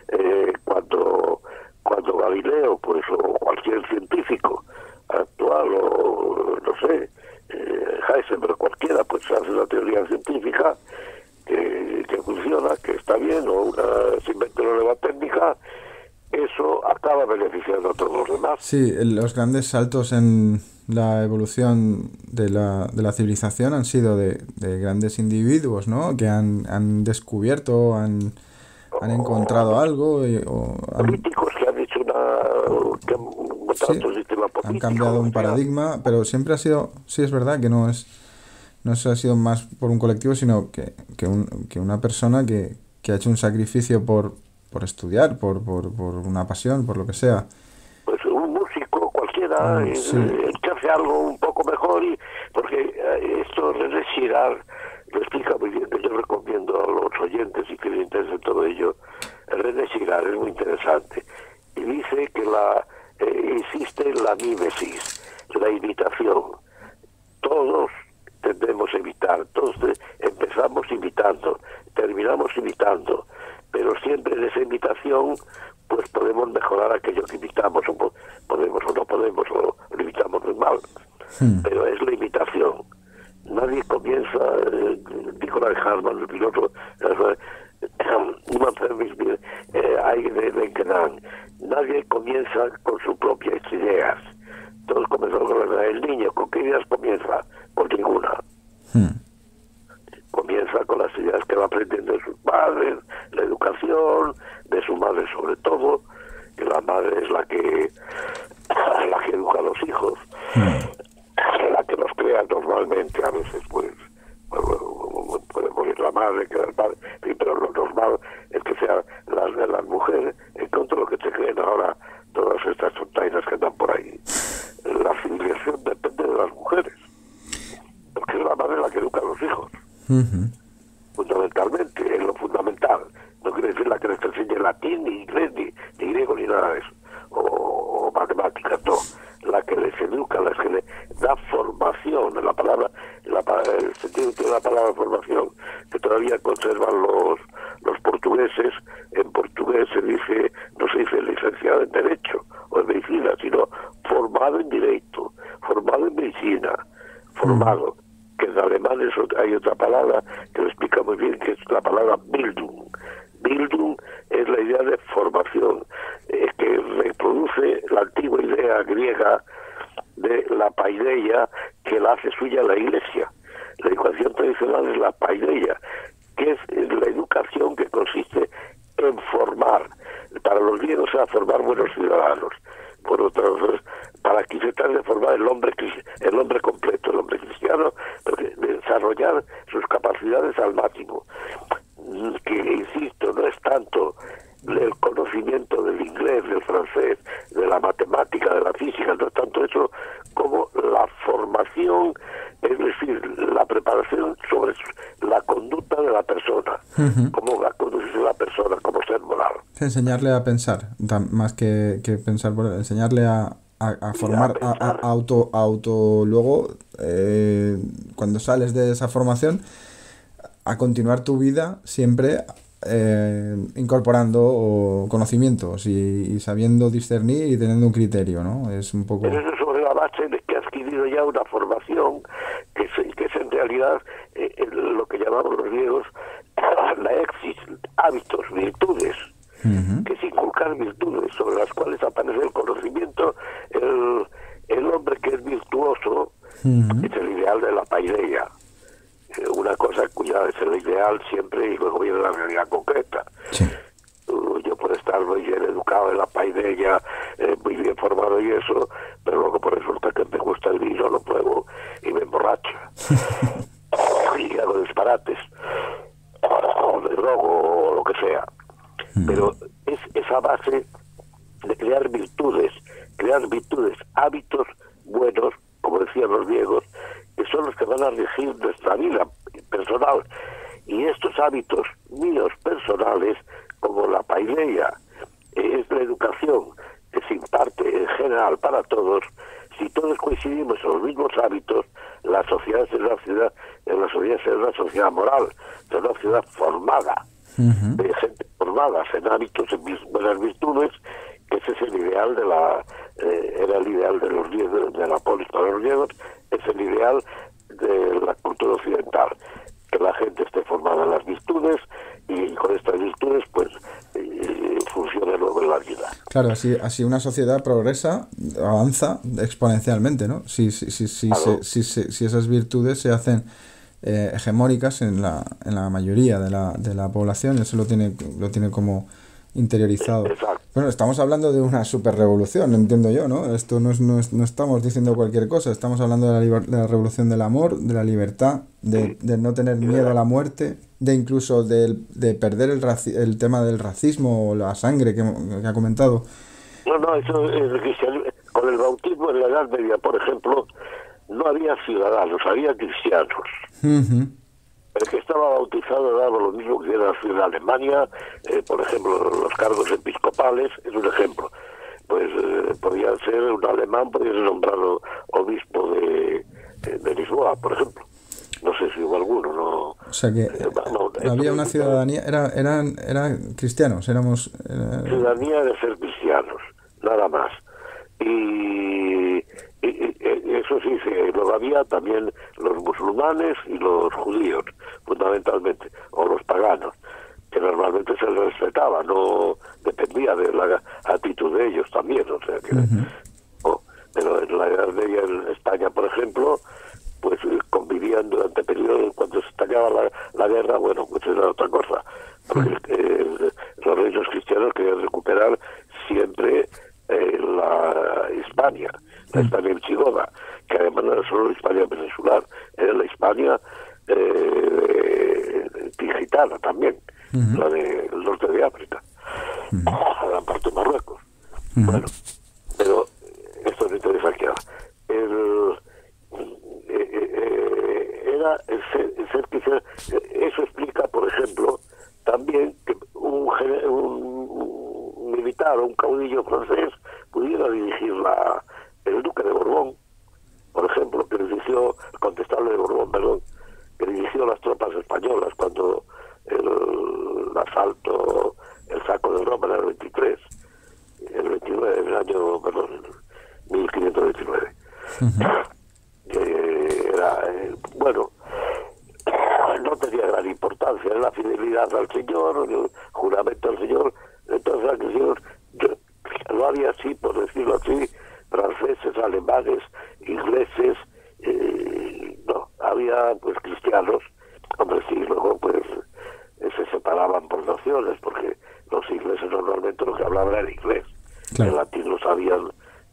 Cuando Galileo, pues, o cualquier científico actual, o no sé, Heisenberg, cualquiera, pues hace una teoría científica que funciona, que está bien, o se inventa una nueva técnica, es eso acaba beneficiando a todos los demás. Sí, los grandes saltos en la evolución de la civilización han sido de grandes individuos, ¿no? Que han descubierto, han encontrado algo Políticos que han hecho sí, han cambiado un paradigma, pero siempre ha sido, sí es verdad que no se ha sido más por un colectivo, sino que una persona que ha hecho un sacrificio por estudiar, por una pasión, por lo que sea. Pues un músico cualquiera, que hace algo un poco mejor, porque esto René Girard lo explica muy bien, que yo recomiendo a los oyentes y que les interese todo ello. René Girard es muy interesante y dice que existe la mímesis, la imitación. Todos tendemos a imitar, todos empezamos imitando, terminamos imitando, pero siempre en esa imitación pues podemos mejorar aquello que imitamos, o podemos o no podemos, o lo imitamos muy mal, pero es la imitación. Nadie comienza, Nicolás Hartmann, el piloto, nadie comienza con sus propias ideas. Todos comenzamos con el niño. ¿Con qué ideas comienza? Con ninguna. Comienza con las ideas que va aprendiendo de sus padres, la educación, de su madre sobre todo, que la madre es la que educa a los hijos, la que los crea normalmente. A veces pues puede morir la madre, queda el padre, pero lo normal es que sean las mujeres, en contra de lo que se creen ahora todas estas tonterías que andan por ahí. La civilización depende de las mujeres, porque es la madre la que educa a los hijos. Fundamentalmente, es lo fundamental. No quiere decir la que les enseñe latín, ni inglés, ni griego, ni nada de eso, o matemáticas, no. La que les educa, la que les da formación. El sentido de la palabra formación, que todavía conservan los portugueses. En portugués no se dice licenciado en Derecho o en Medicina, sino formado en Derecho, formado en Medicina, formado. Que en alemán hay otra palabra que lo explica muy bien, que es la palabra Bildung. Bildung es la idea de formación, que reproduce la antigua idea griega de la paideia, que la hace suya la Iglesia. La educación tradicional es la paideia, que es la educación que consiste en formar. Para los griegos era formar buenos ciudadanos. Por otros, para aquí se trata de formar el hombre completo, el hombre cristiano, de desarrollar sus capacidades al máximo. Que, insisto, no es tanto el conocimiento del inglés, del francés, de la matemática, de la física, no es tanto eso como la formación, es decir, la preparación sobre la conducta de la persona, cómo va a conducirse la persona, como ser moral. Enseñarle a pensar, más que pensar, enseñarle a formar, a luego, cuando sales de esa formación, a continuar tu vida siempre incorporando conocimientos y sabiendo discernir y teniendo un criterio, ¿no? Es un poco... Pero eso sobre la base de que ha adquirido ya una formación que es en realidad lo que llamamos los griegos la exis, hábitos, virtudes, que es inculcar virtudes sobre las cuales aparece el conocimiento. El hombre que es virtuoso es el ideal de la paideia. Una cosa cuya es el ideal siempre y luego viene la realidad concreta. Sí. Yo puedo estar muy bien educado en la paideia, muy bien formado y eso, pero luego por resulta que me gusta el vino, lo pruebo y me emborracho. Y hago disparates, o me drogo, o lo que sea. Pero es esa base de crear virtudes, hábitos buenos, como decían los griegos, que son los que van a regir nuestra vida personal. Y estos hábitos míos personales, como la paideia, es la educación que se imparte en general para todos. Si todos coincidimos en los mismos hábitos, la sociedad es una sociedad moral, es una sociedad formada, de gente formada en hábitos, en buenas virtudes, que ese es el ideal era el ideal de los griegos, de la polis para los griegos, es el ideal de la cultura occidental, que la gente esté formada en las virtudes y con estas virtudes pues funcione luego en la vida. Claro, así una sociedad progresa, avanza exponencialmente, ¿no? Claro, Si esas virtudes se hacen hegemónicas en la mayoría de la población, eso lo tiene como interiorizado. exacto. Bueno, estamos hablando de una superrevolución, entiendo yo, ¿no? Esto no estamos diciendo cualquier cosa, estamos hablando de de la revolución del amor, de la libertad, Sí, de no tener y miedo a verá. la muerte, de incluso de perder el tema del racismo o la sangre que ha comentado. No, no, eso es el cristianismo. Con el bautismo en la Edad Media, por ejemplo, no había ciudadanos, había cristianos. Ujú. El que estaba bautizado daba lo mismo que era en Alemania, por ejemplo, los cargos episcopales, es un ejemplo. Pues podía ser un alemán, podía ser nombrado obispo de Lisboa, por ejemplo. No sé si hubo alguno, no. O sea que No, esto había una de ciudadanía, eran cristianos, éramos... ciudadanía de ser cristianos, nada más. Y eso sí, luego había también los musulmanes y los judíos, fundamentalmente, o los paganos, que normalmente se les respetaba, no dependía de la actitud de ellos también, o sea que... Ujú. oh, pero en la Edad Media en España, por ejemplo, pues convivían durante periodos, cuando se estallaba la guerra, bueno, pues era otra cosa, porque los reinos cristianos querían recuperar siempre la Hispania, la Hispania visigoda, que además no era solo la Hispania peninsular, era la Hispania gitana también, Ujú. la del norte de África, la parte de Marruecos. Ujú. Bueno, pero esto no interesa aquí ahora. El, era el ser cristiano. Eso explica, por ejemplo, también que un militar o un caudillo francés pudiera dirigir el duque de Borbón, por ejemplo, que dirigió, el condestable de Borbón, perdón, que dirigió las tropas españolas cuando el asalto, el saco de Roma en el 23, el 29, en el año, perdón, 1529. Era, bueno, no tenía gran importancia, era la fidelidad al Señor, el juramento al Señor, entonces al Señor, lo había así, por decirlo así, franceses, alemanes, ingleses, no, había pues cristianos, hombre sí, luego pues se separaban por naciones, porque los ingleses normalmente lo que hablaban era inglés, el Claro. latín lo sabían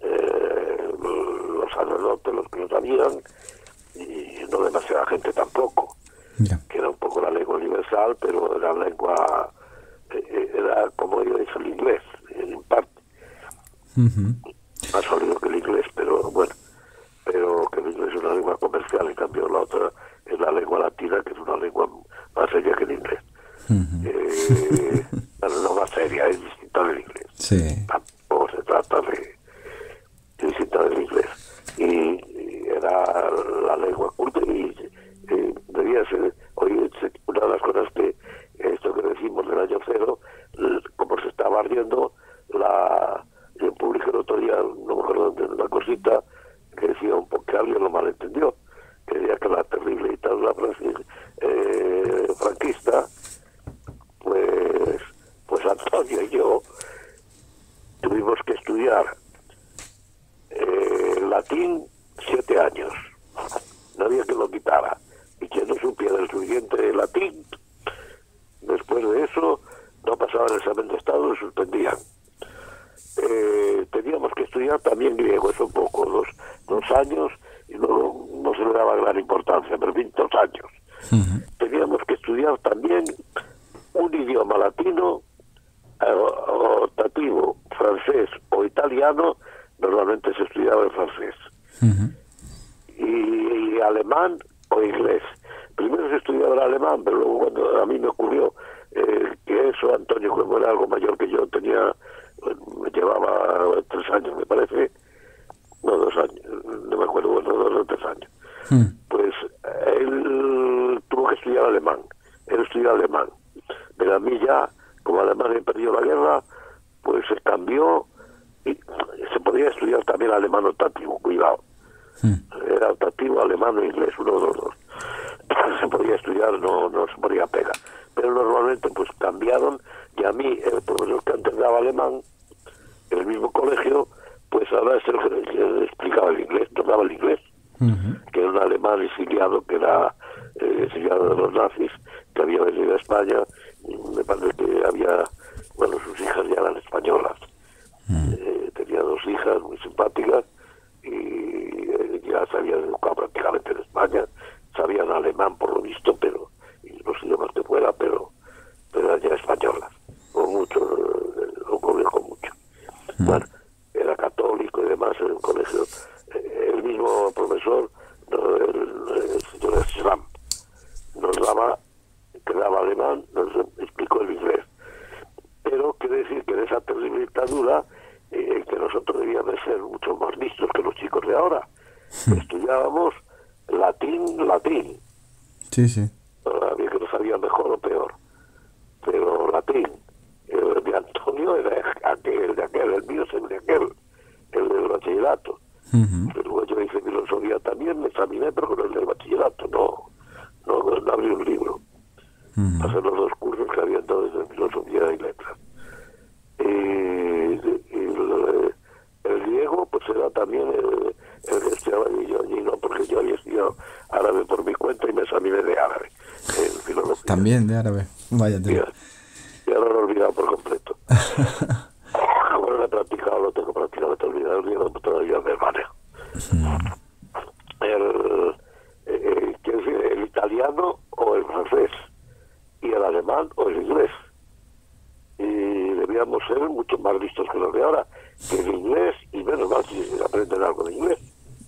los sacerdotes, los que lo sabían, y no demasiada gente tampoco, Ya. que era un poco la lengua universal, pero era lengua, era como yo he dicho, el inglés, en parte, Ujú. más sólido que el inglés, pero bueno, pero que el inglés es una lengua comercial, en cambio la otra es la lengua latina, que es una lengua más seria que el inglés. Bueno, no más seria, es distinta del inglés. Sí. Tampoco se trata de distinta del inglés. Y era la lengua culta y debía ser, hoy una de las cosas que, esto que decimos del año cero, como se estaba ardiendo, yo publiqué el otro día, no me acuerdo de una cosita, que decía un poco que alguien lo malentendió, que decía que la terrible dictadura franquista, pues Antonio y yo tuvimos que estudiar latín 7 años. No había que lo quitara. Y quien no supiera el suficiente latín, después de eso, no pasaba el examen de estado, lo suspendían. Teníamos que estudiar también griego, eso poco, 2 años, y luego no se le daba gran importancia, pero en fin, 2 años. Teníamos que estudiar también un idioma latino, optativo, francés o italiano, normalmente se estudiaba en francés, y alemán o inglés. Primero se estudiaba el alemán, pero luego cuando a mí me ocurrió que eso, Antonio, como era algo mayor que yo, me llevaba 3 años, me parece, no 2 años, no me acuerdo, bueno, 2 o 3 años. Pues él tuvo que estudiar alemán, él estudió alemán, pero a mí ya, como Alemania perdió la guerra, pues se cambió y se podía estudiar también alemán optativo, cuidado. Era optativo, alemán o inglés, uno de los dos. Se podía estudiar, no se podía pegar. Pero normalmente pues cambiaron, y a mí, el profesor que antes daba alemán, el mismo colegio, pues ahora es el que explicaba el inglés, tomaba el inglés, que era un alemán exiliado, que era exiliado de los nazis, que había venido a España, y me parece que había, bueno, sus hijas ya eran españolas, tenía 2 hijas muy simpáticas, y ya se habían educado prácticamente en España, sabían alemán por lo visto, pero, y los idiomas de fuera, pero eran ya españolas, o mucho, ocurrió con mucho. Bueno, era católico y demás en el colegio. El mismo profesor, el señor Schramm, nos daba, que daba alemán, nos explicó el inglés. Pero quiere decir que en esa terrible dictadura, que nosotros debíamos de ser mucho más listos que los chicos de ahora, estudiábamos latín. Sí, sí. Había que no sabía mejor o peor, pero latín. El de Antonio era aquel, el mío es el de aquel, el del bachillerato. Luego yo hice filosofía también, me examiné, pero con el del bachillerato, no abrí un libro. Pasé los 2 cursos que había entonces de filosofía y letras. El griego, pues era también el que estudiaba y no, porque yo había estudiado árabe por mi cuenta y me examiné de árabe en filosofía. También de árabe, vaya tío. Ya lo he olvidado por completo. Bueno, lo he practicado, lo tengo prácticamente olvidado, el griego todavía me manejo. El italiano o el francés, y el alemán o el inglés. Y debíamos ser mucho más listos que los de ahora, que el inglés, y menos mal si aprenden algo de inglés.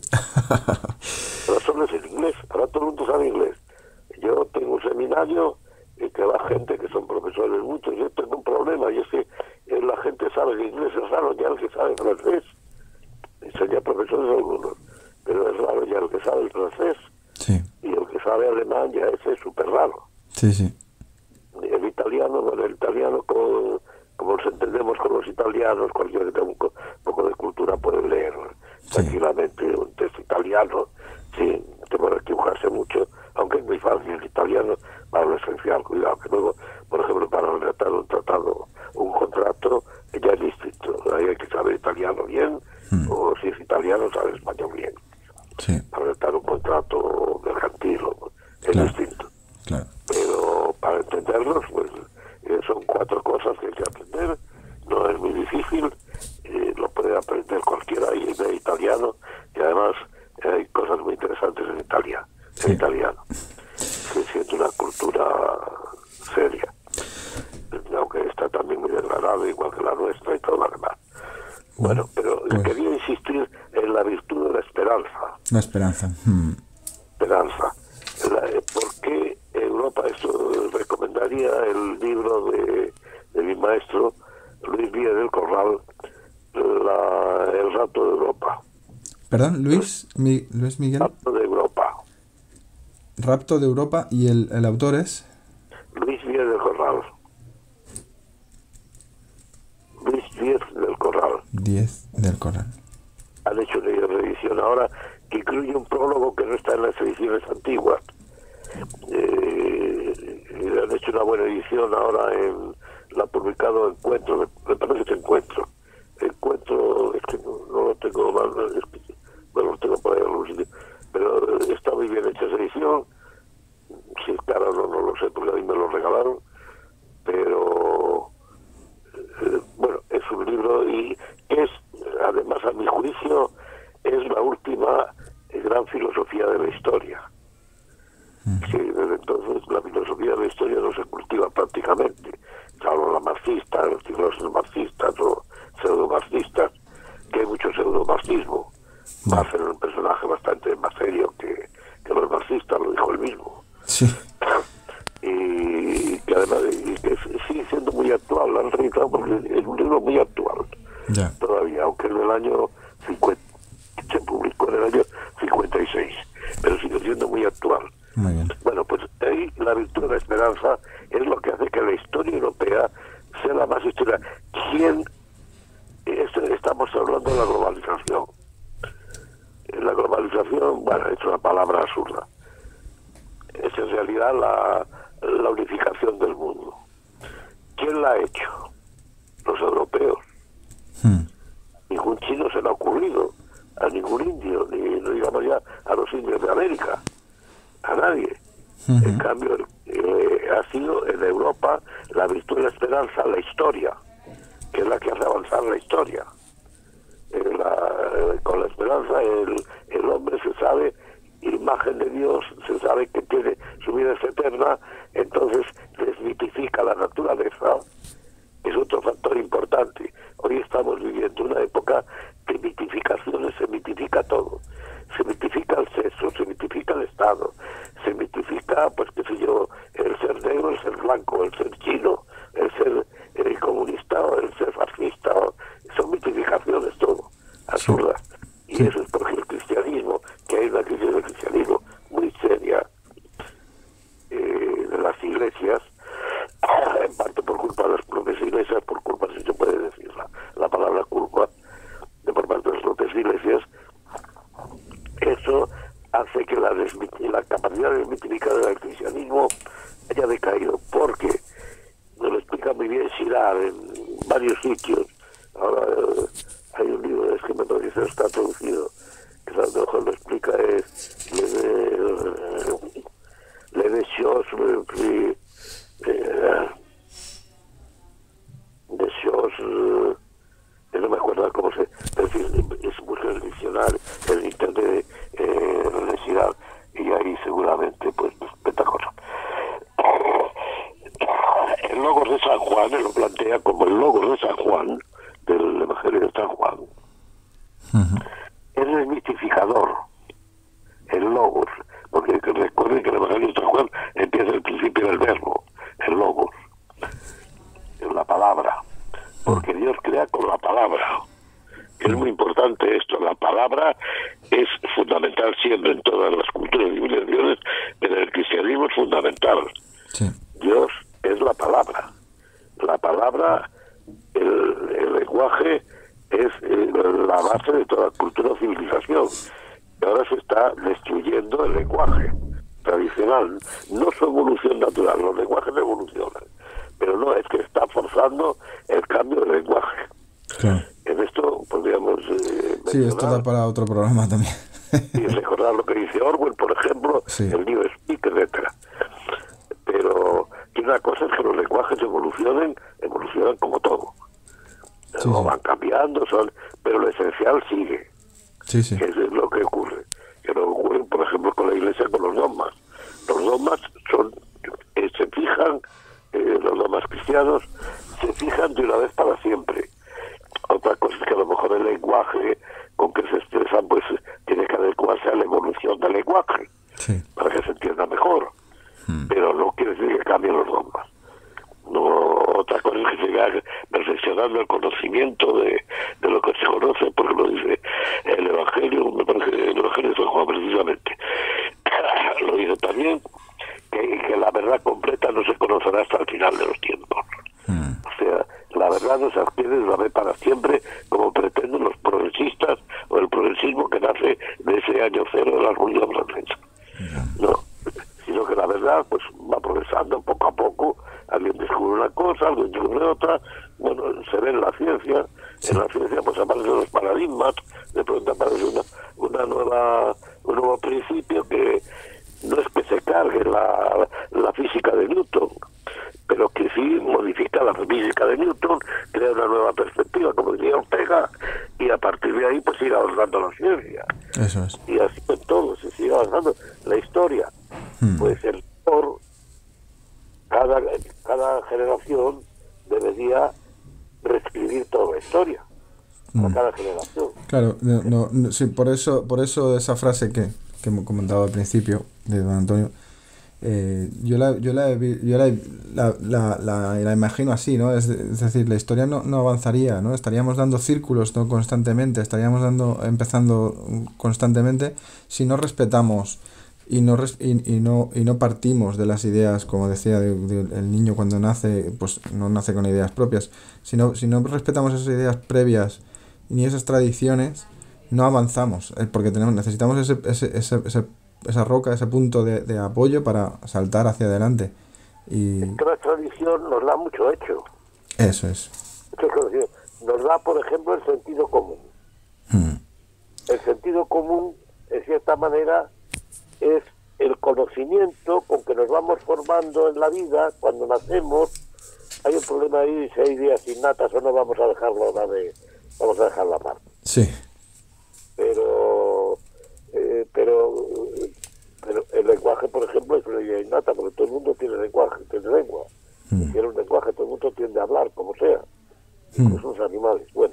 Pero solo es el inglés, ahora todo el mundo sabe inglés. Yo tengo un seminario que va gente que son profesores muchos, yo tengo un problema, y es que la gente sabe que inglés es raro, ya el que sabe francés, son ya profesores algunos, pero es raro ya el que sabe el francés, Sí. y el que sabe alemán ya ese es súper raro. Sí, sí. El italiano, como nos entendemos con los italianos, cualquiera que tenga un poco de cultura puede leer tranquilamente un texto italiano sin tener que equivocarse mucho, aunque es muy fácil el italiano para lo esencial. Cuidado, que luego, por ejemplo, para redactar un tratado, un contrato, ya es distinto. Ahí hay que saber italiano bien, o si es italiano, saber español bien. Sí. Para redactar un contrato mercantil, es distinto. Claro. Pero para entenderlos, pues son 4 cosas que hay que aprender, no es muy difícil, lo puede aprender cualquiera y de italiano, y además hay cosas muy interesantes en Italia, en italiano, que siente una cultura seria, aunque está también muy degradada, igual que la nuestra y todo lo demás. Bueno, pero quería insistir en la virtud de la esperanza. La esperanza. Esperanza. ¿Por qué Europa? Esto recomendaría el libro de mi maestro Luis Díaz del Corral, El Rapto de Europa. ¿Perdón? Luis Miguel. Rapto de Europa. Rapto de Europa, y el autor es Luis Díaz del Corral. Luis Díaz del Corral. 10 del Corral. Han hecho una reedición ahora que incluye un prólogo que no está en las ediciones antiguas. Han hecho una buena edición ahora, la ha publicado Encuentro, me parece que es Encuentro, es que no lo tengo mal, es que, bueno, lo tengo por ahí en algún sitio, pero está muy bien hecha esa edición. Si es cara o no lo sé, porque a mí me lo regalaron, pero bueno, es un libro y es, además, a mi juicio, es la última gran filosofía de la historia. Sí, desde entonces la filosofía de la historia no se cultiva prácticamente, salvo la marxista, los filósofos marxistas o pseudo-marxistas, que hay mucho pseudo-marxismo. Marx era un personaje bastante más serio que los marxistas, lo dijo él mismo. Sí. Y que además que sigue siendo muy actual, lo han reeditado porque es un libro muy actual. Ya. Todavía, aunque en el año 50, se publicó en el año 56, pero sigue siendo muy actual. Muy bien. Bueno, pues ahí la virtud de la esperanza es lo que hace que la historia europea sea la más historia. Estamos hablando de la globalización. La globalización, bueno, es una palabra absurda. Es en realidad la unificación del mundo. ¿Quién la ha hecho? Los europeos. Ningún chino se le ha ocurrido, a ningún indio, ni no digamos ya a los indios de América, a nadie. En cambio, ha sido en Europa la virtud y la esperanza, la historia, que es la que hace avanzar la historia. Con la esperanza el hombre se sabe imagen de Dios, se sabe que tiene su vida es eterna, entonces desmitifica la naturaleza. Es otro factor importante. Hoy estamos viviendo una época de mitificaciones, se mitifica todo. Se mitifica el sexo, se mitifica el Estado, se mitifica, pues qué sé yo, el ser negro, el ser blanco, el ser chino, el ser comunista o el ser fascista. Son mitificaciones todo, absurdas. Sí. Y eso es porque el cristianismo, que hay una crisis del cristianismo muy seria de las iglesias, en parte por culpa de las propias iglesias, por culpa, si se puede decir la palabra culpa, por parte de las propias iglesias, eso hace que la capacidad de desmitificar del cristianismo haya decaído, porque nos lo explica muy bien Girard en varios sitios. Ahora hay un libro, es que me parece que está traducido, que a lo mejor lo explica, es Le de Choses, no me acuerdo cómo se, es buscar el diccionario, el internet de Girard, y ahí seguramente pues esta cosa. El Logos de San Juan, él lo plantea como el Logos de San Juan, del Evangelio de San Juan. Es desmitificador, el Logos, porque recuerden que el Evangelio de San Juan empieza el principio del verbo, el Logos, en la palabra, porque Dios crea con la palabra. Es muy importante esto, la palabra es fundamental siempre en todas las culturas y civilizaciones, pero en el cristianismo es fundamental. Sí. Dios es la palabra. La palabra, el lenguaje es la base de toda cultura o civilización. Y ahora se está destruyendo el lenguaje tradicional, no su evolución natural, los lenguajes evolucionan, pero no, es que está forzando el cambio del lenguaje. Claro. En esto podríamos sí, esto da para otro programa también. Y recordar lo que dice Orwell, por ejemplo, sí. El New Speak, etcétera. Pero una cosa es que los lenguajes evolucionan como todo. Sí, no, sí. Van cambiando, pero lo esencial sigue. Sí, sí. Eso es lo que ocurre. Que lo ocurre, por ejemplo, con la Iglesia, con los dogmas. Los dogmas se fijan, los dogmas cristianos se fijan de una vez para siempre. Otra cosa es que a lo mejor el lenguaje con que se expresan, pues tiene que adecuarse a la evolución del lenguaje, sí, para que se entienda mejor. Pero no quiere decir que cambien los dogmas. No, otra cosa es que se vaya perfeccionando el conocimiento de lo que se conoce, porque lo dice el Evangelio, me parece que el Evangelio de San Juan precisamente. Lo dice también que la verdad completa no se conocerá hasta el final de los tiempos. O sea, la verdad no se adquiere de una vez para siempre, como pretenden los progresistas o el progresismo que nace de ese año cero de la Revolución Francesa. No, sino que la verdad pues va progresando poco a poco. Alguien descubre una cosa, alguien descubre otra. Bueno, se ve en la ciencia. Sí. En la ciencia pues aparecen los paradigmas, de pronto aparece un nuevo principio que no es que se cargue la física de Newton, pero que sí modifica la física de Newton, crea una nueva perspectiva, como diría Ortega, y a partir de ahí pues sigue avanzando la ciencia. Eso es. Y así en todo, se sigue avanzando la historia. Pues el autor, cada generación debería reescribir toda la historia, a cada generación. Claro, sí, por eso esa frase que hemos comentado al principio de don Antonio, yo la imagino así, ¿no? Es decir, la historia no avanzaría, ¿no? Estaríamos dando círculos, ¿no? Constantemente, empezando constantemente si no respetamos y no partimos de las ideas, como decía el niño cuando nace, pues no nace con ideas propias. Si no respetamos esas ideas previas ni esas tradiciones, no avanzamos, porque necesitamos esa roca, ese punto de apoyo para saltar hacia adelante. Y es que la tradición nos da mucho hecho. Eso es. nos da, por ejemplo, el sentido común. El sentido común, en cierta manera, es el conocimiento con que nos vamos formando en la vida. Cuando nacemos, hay un problema ahí, si hay días sin natas o no, vamos a dejarlo, vamos a dejarlo aparte. Sí. Pero el lenguaje, por ejemplo, es una idea innata, porque todo el mundo tiene lenguaje, tiene lengua. Si tiene un lenguaje, todo el mundo tiende a hablar, como sea. Incluso los animales. Bueno,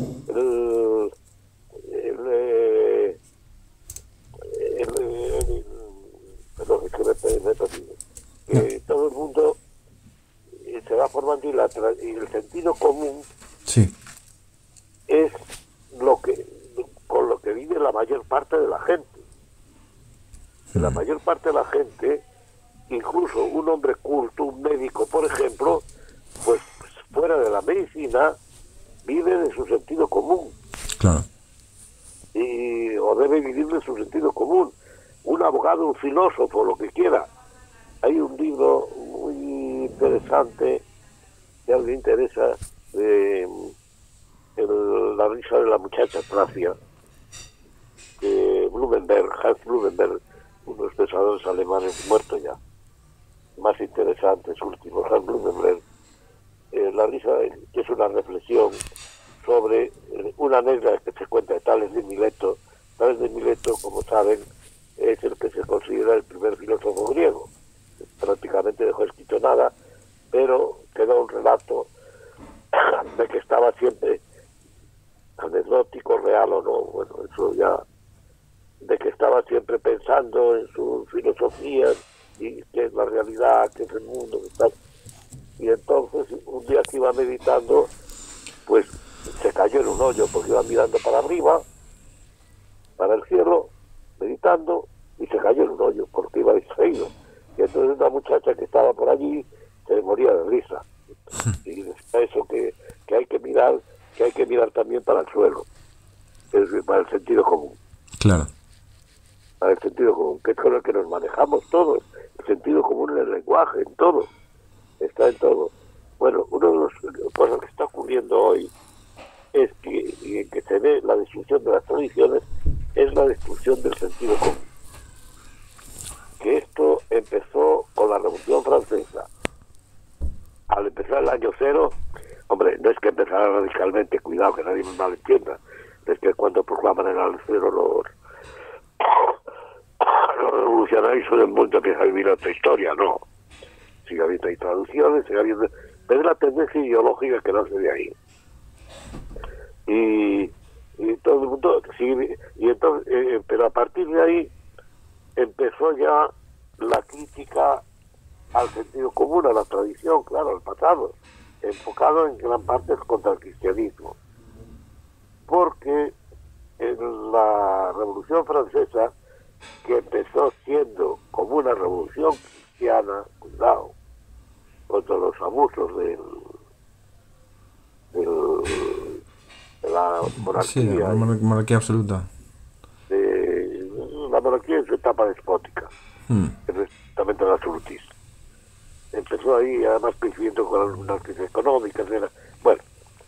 perdón, es que me he perdido. Todo el mundo se va formando y el sentido común Sí. es con lo que vive la mayor parte de la gente. La mayor parte de la gente, incluso un hombre culto, un médico, por ejemplo, pues fuera de la medicina, vive de su sentido común. Claro. O debe vivir de su sentido común. Un abogado, un filósofo, lo que quiera. Hay un libro muy interesante, si a alguien le interesa, de La risa de la muchacha Tracia, que Hans Blumenberg, uno de los pensadores alemanes muerto ya, más interesantes últimos, Hans Blumenberg, La risa, que es una reflexión sobre una anécdota que se cuenta de Tales de Mileto. Tales de Mileto, como saben, es el que se considera el primer filósofo griego. Prácticamente dejó escrito nada, pero quedó un relato de que estaba siempre, anecdótico, real o no, bueno, eso ya, de que estaba siempre pensando en sus filosofías y qué es la realidad, qué es el mundo, qué tal. Y entonces, un día que iba meditando, pues se cayó en un hoyo, porque iba mirando para arriba, para el cielo, meditando, y se cayó en un hoyo, porque iba distraído. Y entonces una muchacha que estaba por allí se moría de risa. Y decía eso, que hay que mirar también para el suelo, para el sentido común. Claro. Para el sentido común, que es con el que nos manejamos todos. El sentido común en el lenguaje, en todo. Está en todo. Bueno, una de las cosas que está ocurriendo hoy es que se ve la destrucción de las tradiciones, es la destrucción del sentido común. Que esto empezó con la Revolución Francesa. Al empezar el año cero, hombre, no es que empezara radicalmente, cuidado que nadie me malentienda, es que cuando proclaman el año cero los revolucionarios del mundo empiezan a vivir otra historia, no. Sigue habiendo traducciones, sigue habiendo... Pero es la tendencia ideológica que nace de ahí. Y todo el mundo sigue... Y entonces, pero a partir de ahí empezó ya la crítica al sentido común, a la tradición, claro, al pasado, enfocado en gran parte contra el cristianismo. Porque en la Revolución Francesa, que empezó siendo como una revolución cristiana, cuidado, contra los abusos de la monarquía. Sí, la monarquía absoluta. La monarquía en su etapa despótica, exactamente el absolutismo. Empezó ahí, además coincidiendo con las crisis económicas. Bueno,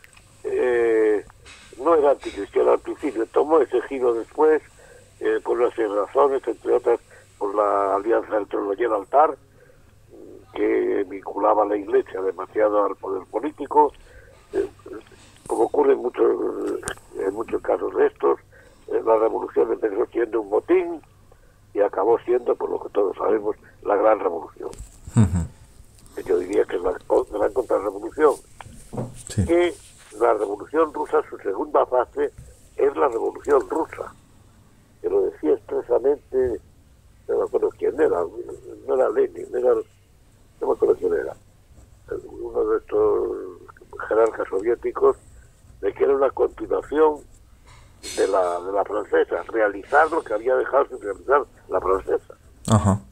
no era anticristiano al principio, tomó ese giro después, por una serie de razones, entre otras por la alianza del trono y el altar, que vinculaba a la Iglesia demasiado al poder político, como ocurre en muchos casos de estos. La revolución empezó siendo un motín y acabó siendo, por lo que todos sabemos, la gran revolución. Yo diría que es la gran contrarrevolución. Sí. Que la revolución rusa, su segunda fase, es la revolución rusa. Que lo decía expresamente, no me acuerdo quién era, no era Lenin, no me acuerdo quién era, uno de estos jerarcas soviéticos, de que era una continuación de la francesa, realizar lo que había dejado sin realizar la francesa. Ajá.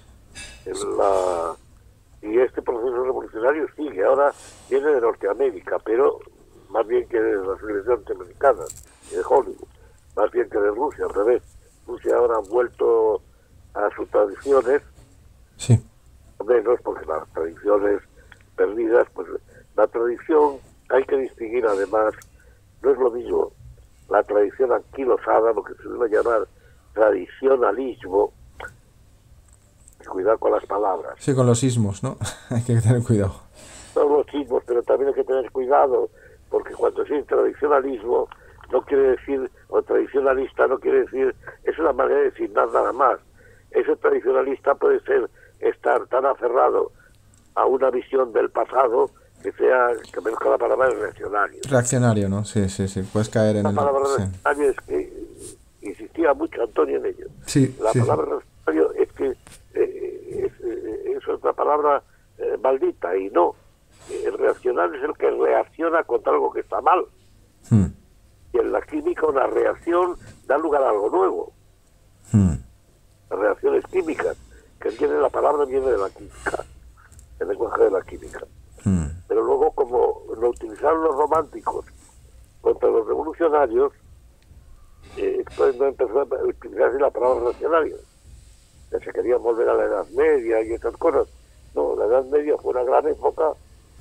Y este proceso revolucionario sigue, ahora viene de Norteamérica, pero más bien que de las iglesias norteamericanas y de Hollywood, más bien que de Rusia, al revés. Rusia ahora ha vuelto a sus tradiciones, Sí. menos porque las tradiciones perdidas, pues la tradición hay que distinguir además, no es lo mismo la tradición anquilosada, lo que se suele llamar tradicionalismo, cuidado con las palabras. Sí, con los sismos, ¿no? Hay que tener cuidado. Todos los sismos, pero también hay que tener cuidado, porque cuando se dice tradicionalismo, no quiere decir, o tradicionalista no quiere decir, es una manera de decir nada más. Ese tradicionalista puede estar tan aferrado a una visión del pasado que merezca la palabra reaccionario. Reaccionario, ¿no? Sí, puedes caer en La palabra sí. reaccionario es que insistía mucho Antonio en ello. Sí, La palabra reaccionario es que es otra palabra maldita, y no. El reaccionario es el que reacciona contra algo que está mal. Y en la química una reacción da lugar a algo nuevo. Las reacciones químicas, que la palabra viene de la química, el lenguaje de la química. Pero luego, como lo utilizaron los románticos contra los revolucionarios, no empezó a utilizarse la palabra reaccionario. Ya se quería volver a la Edad Media y esas cosas. No, la Edad Media fue una gran época,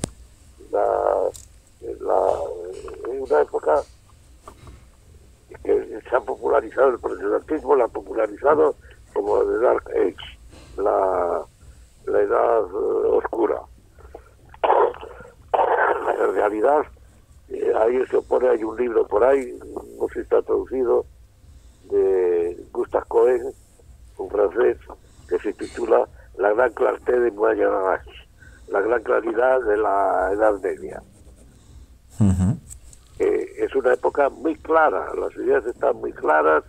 una época que se ha popularizado el protestantismo, la ha popularizado como The Dark Age, la edad oscura. En realidad, ahí se opone, hay un libro por ahí, no sé si está traducido, de Gustave Cohen, un francés, que se titula La gran clarté de Moyen Âge, la gran claridad de la Edad Media. Es una época muy clara, las ideas están muy claras,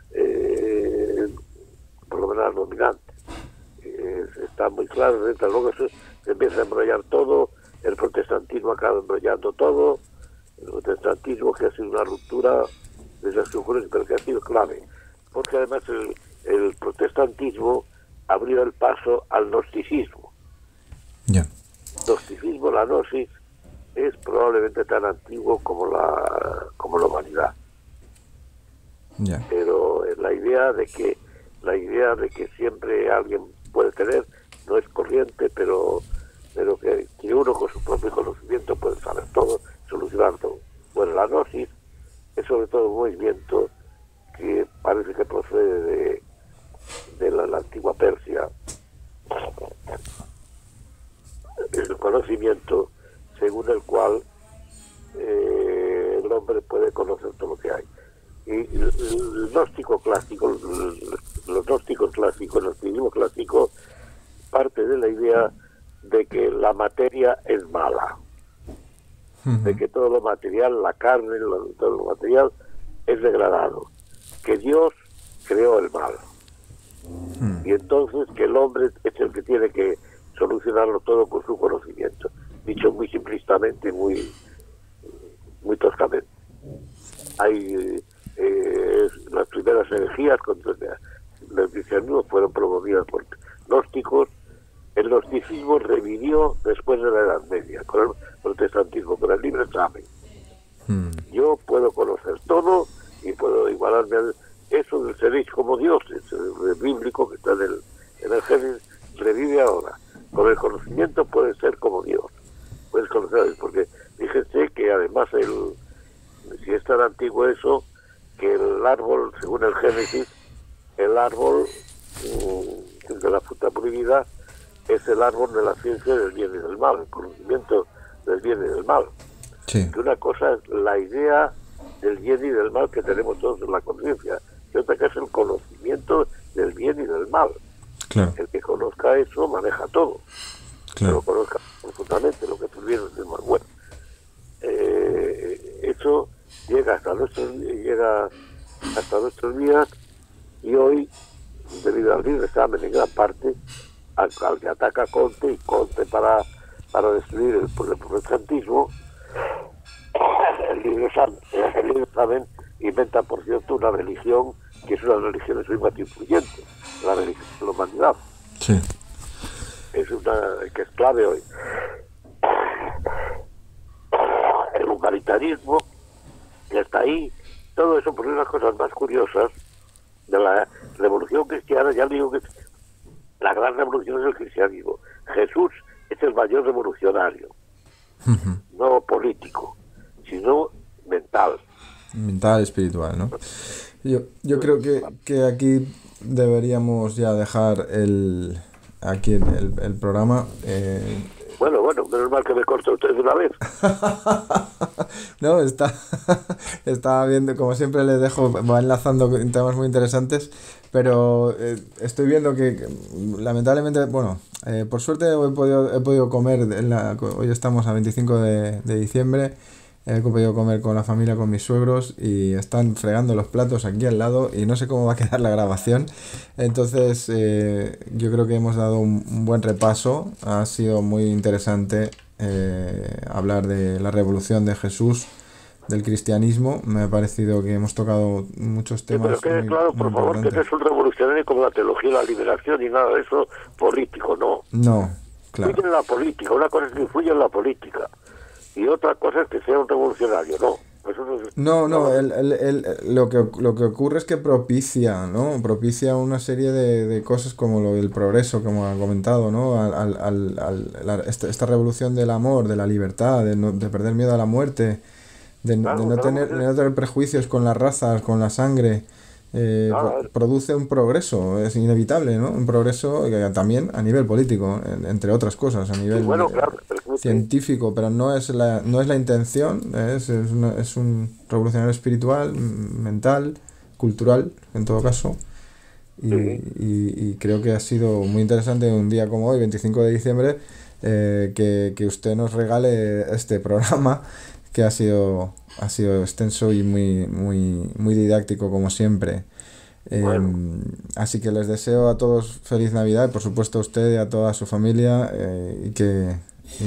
por lo menos dominantes. Están muy claras, luego se empieza a embrollar todo, el protestantismo acaba embrollando todo, el protestantismo que ha sido una ruptura desde su juventud, pero que ha sido clave, porque además el protestantismo abrió el paso al gnosticismo. Gnosticismo, la gnosis, es probablemente tan antiguo como la humanidad. Pero la idea de que siempre alguien puede tener, no es corriente, pero que uno con su propio conocimiento puede saber todo, solucionar todo. Bueno, la gnosis es sobre todo un movimiento que parece que procede de la antigua Persia. Es el conocimiento según el cual el hombre puede conocer todo lo que hay. Y el gnóstico clásico, los gnósticos clásicos, el gnosticismo clásico, parte de la idea de que la materia es mala, de que todo lo material, la carne, todo lo material es degradado, que Dios creó el mal, y entonces que el hombre es el que tiene que solucionarlo todo con su conocimiento, dicho muy simplistamente, muy toscamente. Hay las primeras herejías contra el cristianismo fueron promovidas por gnósticos. El gnosticismo revivió después de la Edad Media con el protestantismo, con el libre examen. Yo puedo conocer todo y puedo igualarme a eso del seréis como dioses, el bíblico que está en el Génesis, revive ahora. Con el conocimiento puedes ser como Dios, puedes conocer a Dios, porque fíjense que además si es tan antiguo eso, que el árbol, según el Génesis, el árbol de la fruta prohibida es el árbol de la ciencia del bien y del mal, el conocimiento del bien y del mal. Sí. Que una cosa es la idea del bien y del mal que tenemos todos en la conciencia, y otra que es el conocimiento del bien y del mal. Claro. El que conozca eso maneja todo. Claro. Que lo conozca profundamente, lo que es el bien y el mal. Bueno, eso llega hasta nuestros días, y hoy, debido al libre examen en gran parte, al que ataca Conte, y Conte para destruir el protestantismo, el libre examen inventa, por cierto, una religión que es una de las religiones hoy más influyentes, la religión de la humanidad. Sí. Es que es clave hoy. El humanitarismo que está ahí, todo eso, por unas cosas más curiosas de la revolución cristiana. Ya digo que la gran revolución es el cristianismo. Jesús es el mayor revolucionario, no político. mental, espiritual, ¿no? Yo creo que aquí deberíamos ya dejar el programa. Bueno, menos mal que me corta usted de una vez. No, estaba viendo, como siempre les dejo, va enlazando con temas muy interesantes, pero estoy viendo que lamentablemente, bueno, por suerte he podido comer, hoy estamos a 25 de diciembre, he podido comer con la familia, con mis suegros, y están fregando los platos aquí al lado y no sé cómo va a quedar la grabación. Entonces, yo creo que hemos dado un buen repaso. Ha sido muy interesante hablar de la revolución de Jesús, del cristianismo. Me ha parecido que hemos tocado muchos temas. Sí, pero que claro, por favor, que no es un revolucionario como la teología de la liberación y nada de eso político, no. No, claro. Influye en la política, una cosa es que influye en la política y otra cosa es que sea un revolucionario, no. No, lo que ocurre es que propicia, ¿no? Propicia una serie de cosas como el progreso, como ha comentado, ¿no? Esta revolución del amor, de la libertad, de perder miedo a la muerte, de no tener prejuicios con las razas, con la sangre. Produce un progreso, es inevitable, ¿no? Un progreso también a nivel político, entre otras cosas, a nivel científico, pero no es la intención, es un revolucionario espiritual, mental, cultural, en todo caso. Y creo que ha sido muy interesante un día como hoy, 25 de diciembre, que usted nos regale este programa, que ha sido extenso y muy didáctico como siempre. Así que les deseo a todos feliz Navidad y por supuesto a usted y a toda su familia, y que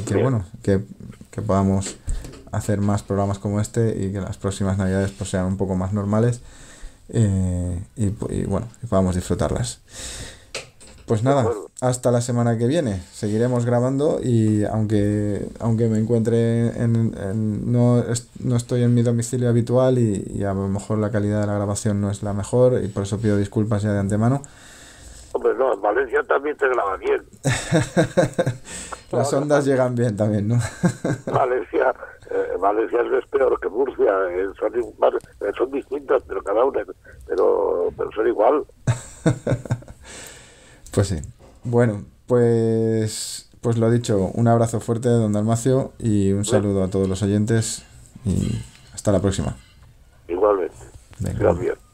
podamos hacer más programas como este y que las próximas Navidades pues sean un poco más normales, y podamos disfrutarlas. Pues nada, hasta la semana que viene. Seguiremos grabando y aunque me encuentre no estoy en mi domicilio habitual y a lo mejor la calidad de la grabación no es la mejor y por eso pido disculpas ya de antemano. Hombre, no, en Valencia también se graba bien. Las ondas llegan bien también, ¿no? Valencia es peor que Murcia, son distintas, pero cada una, pero son igual. Pues sí. Bueno, pues lo dicho, un abrazo fuerte, don Dalmacio, y un saludo a todos los oyentes y hasta la próxima. Igualmente. Venga. Gracias.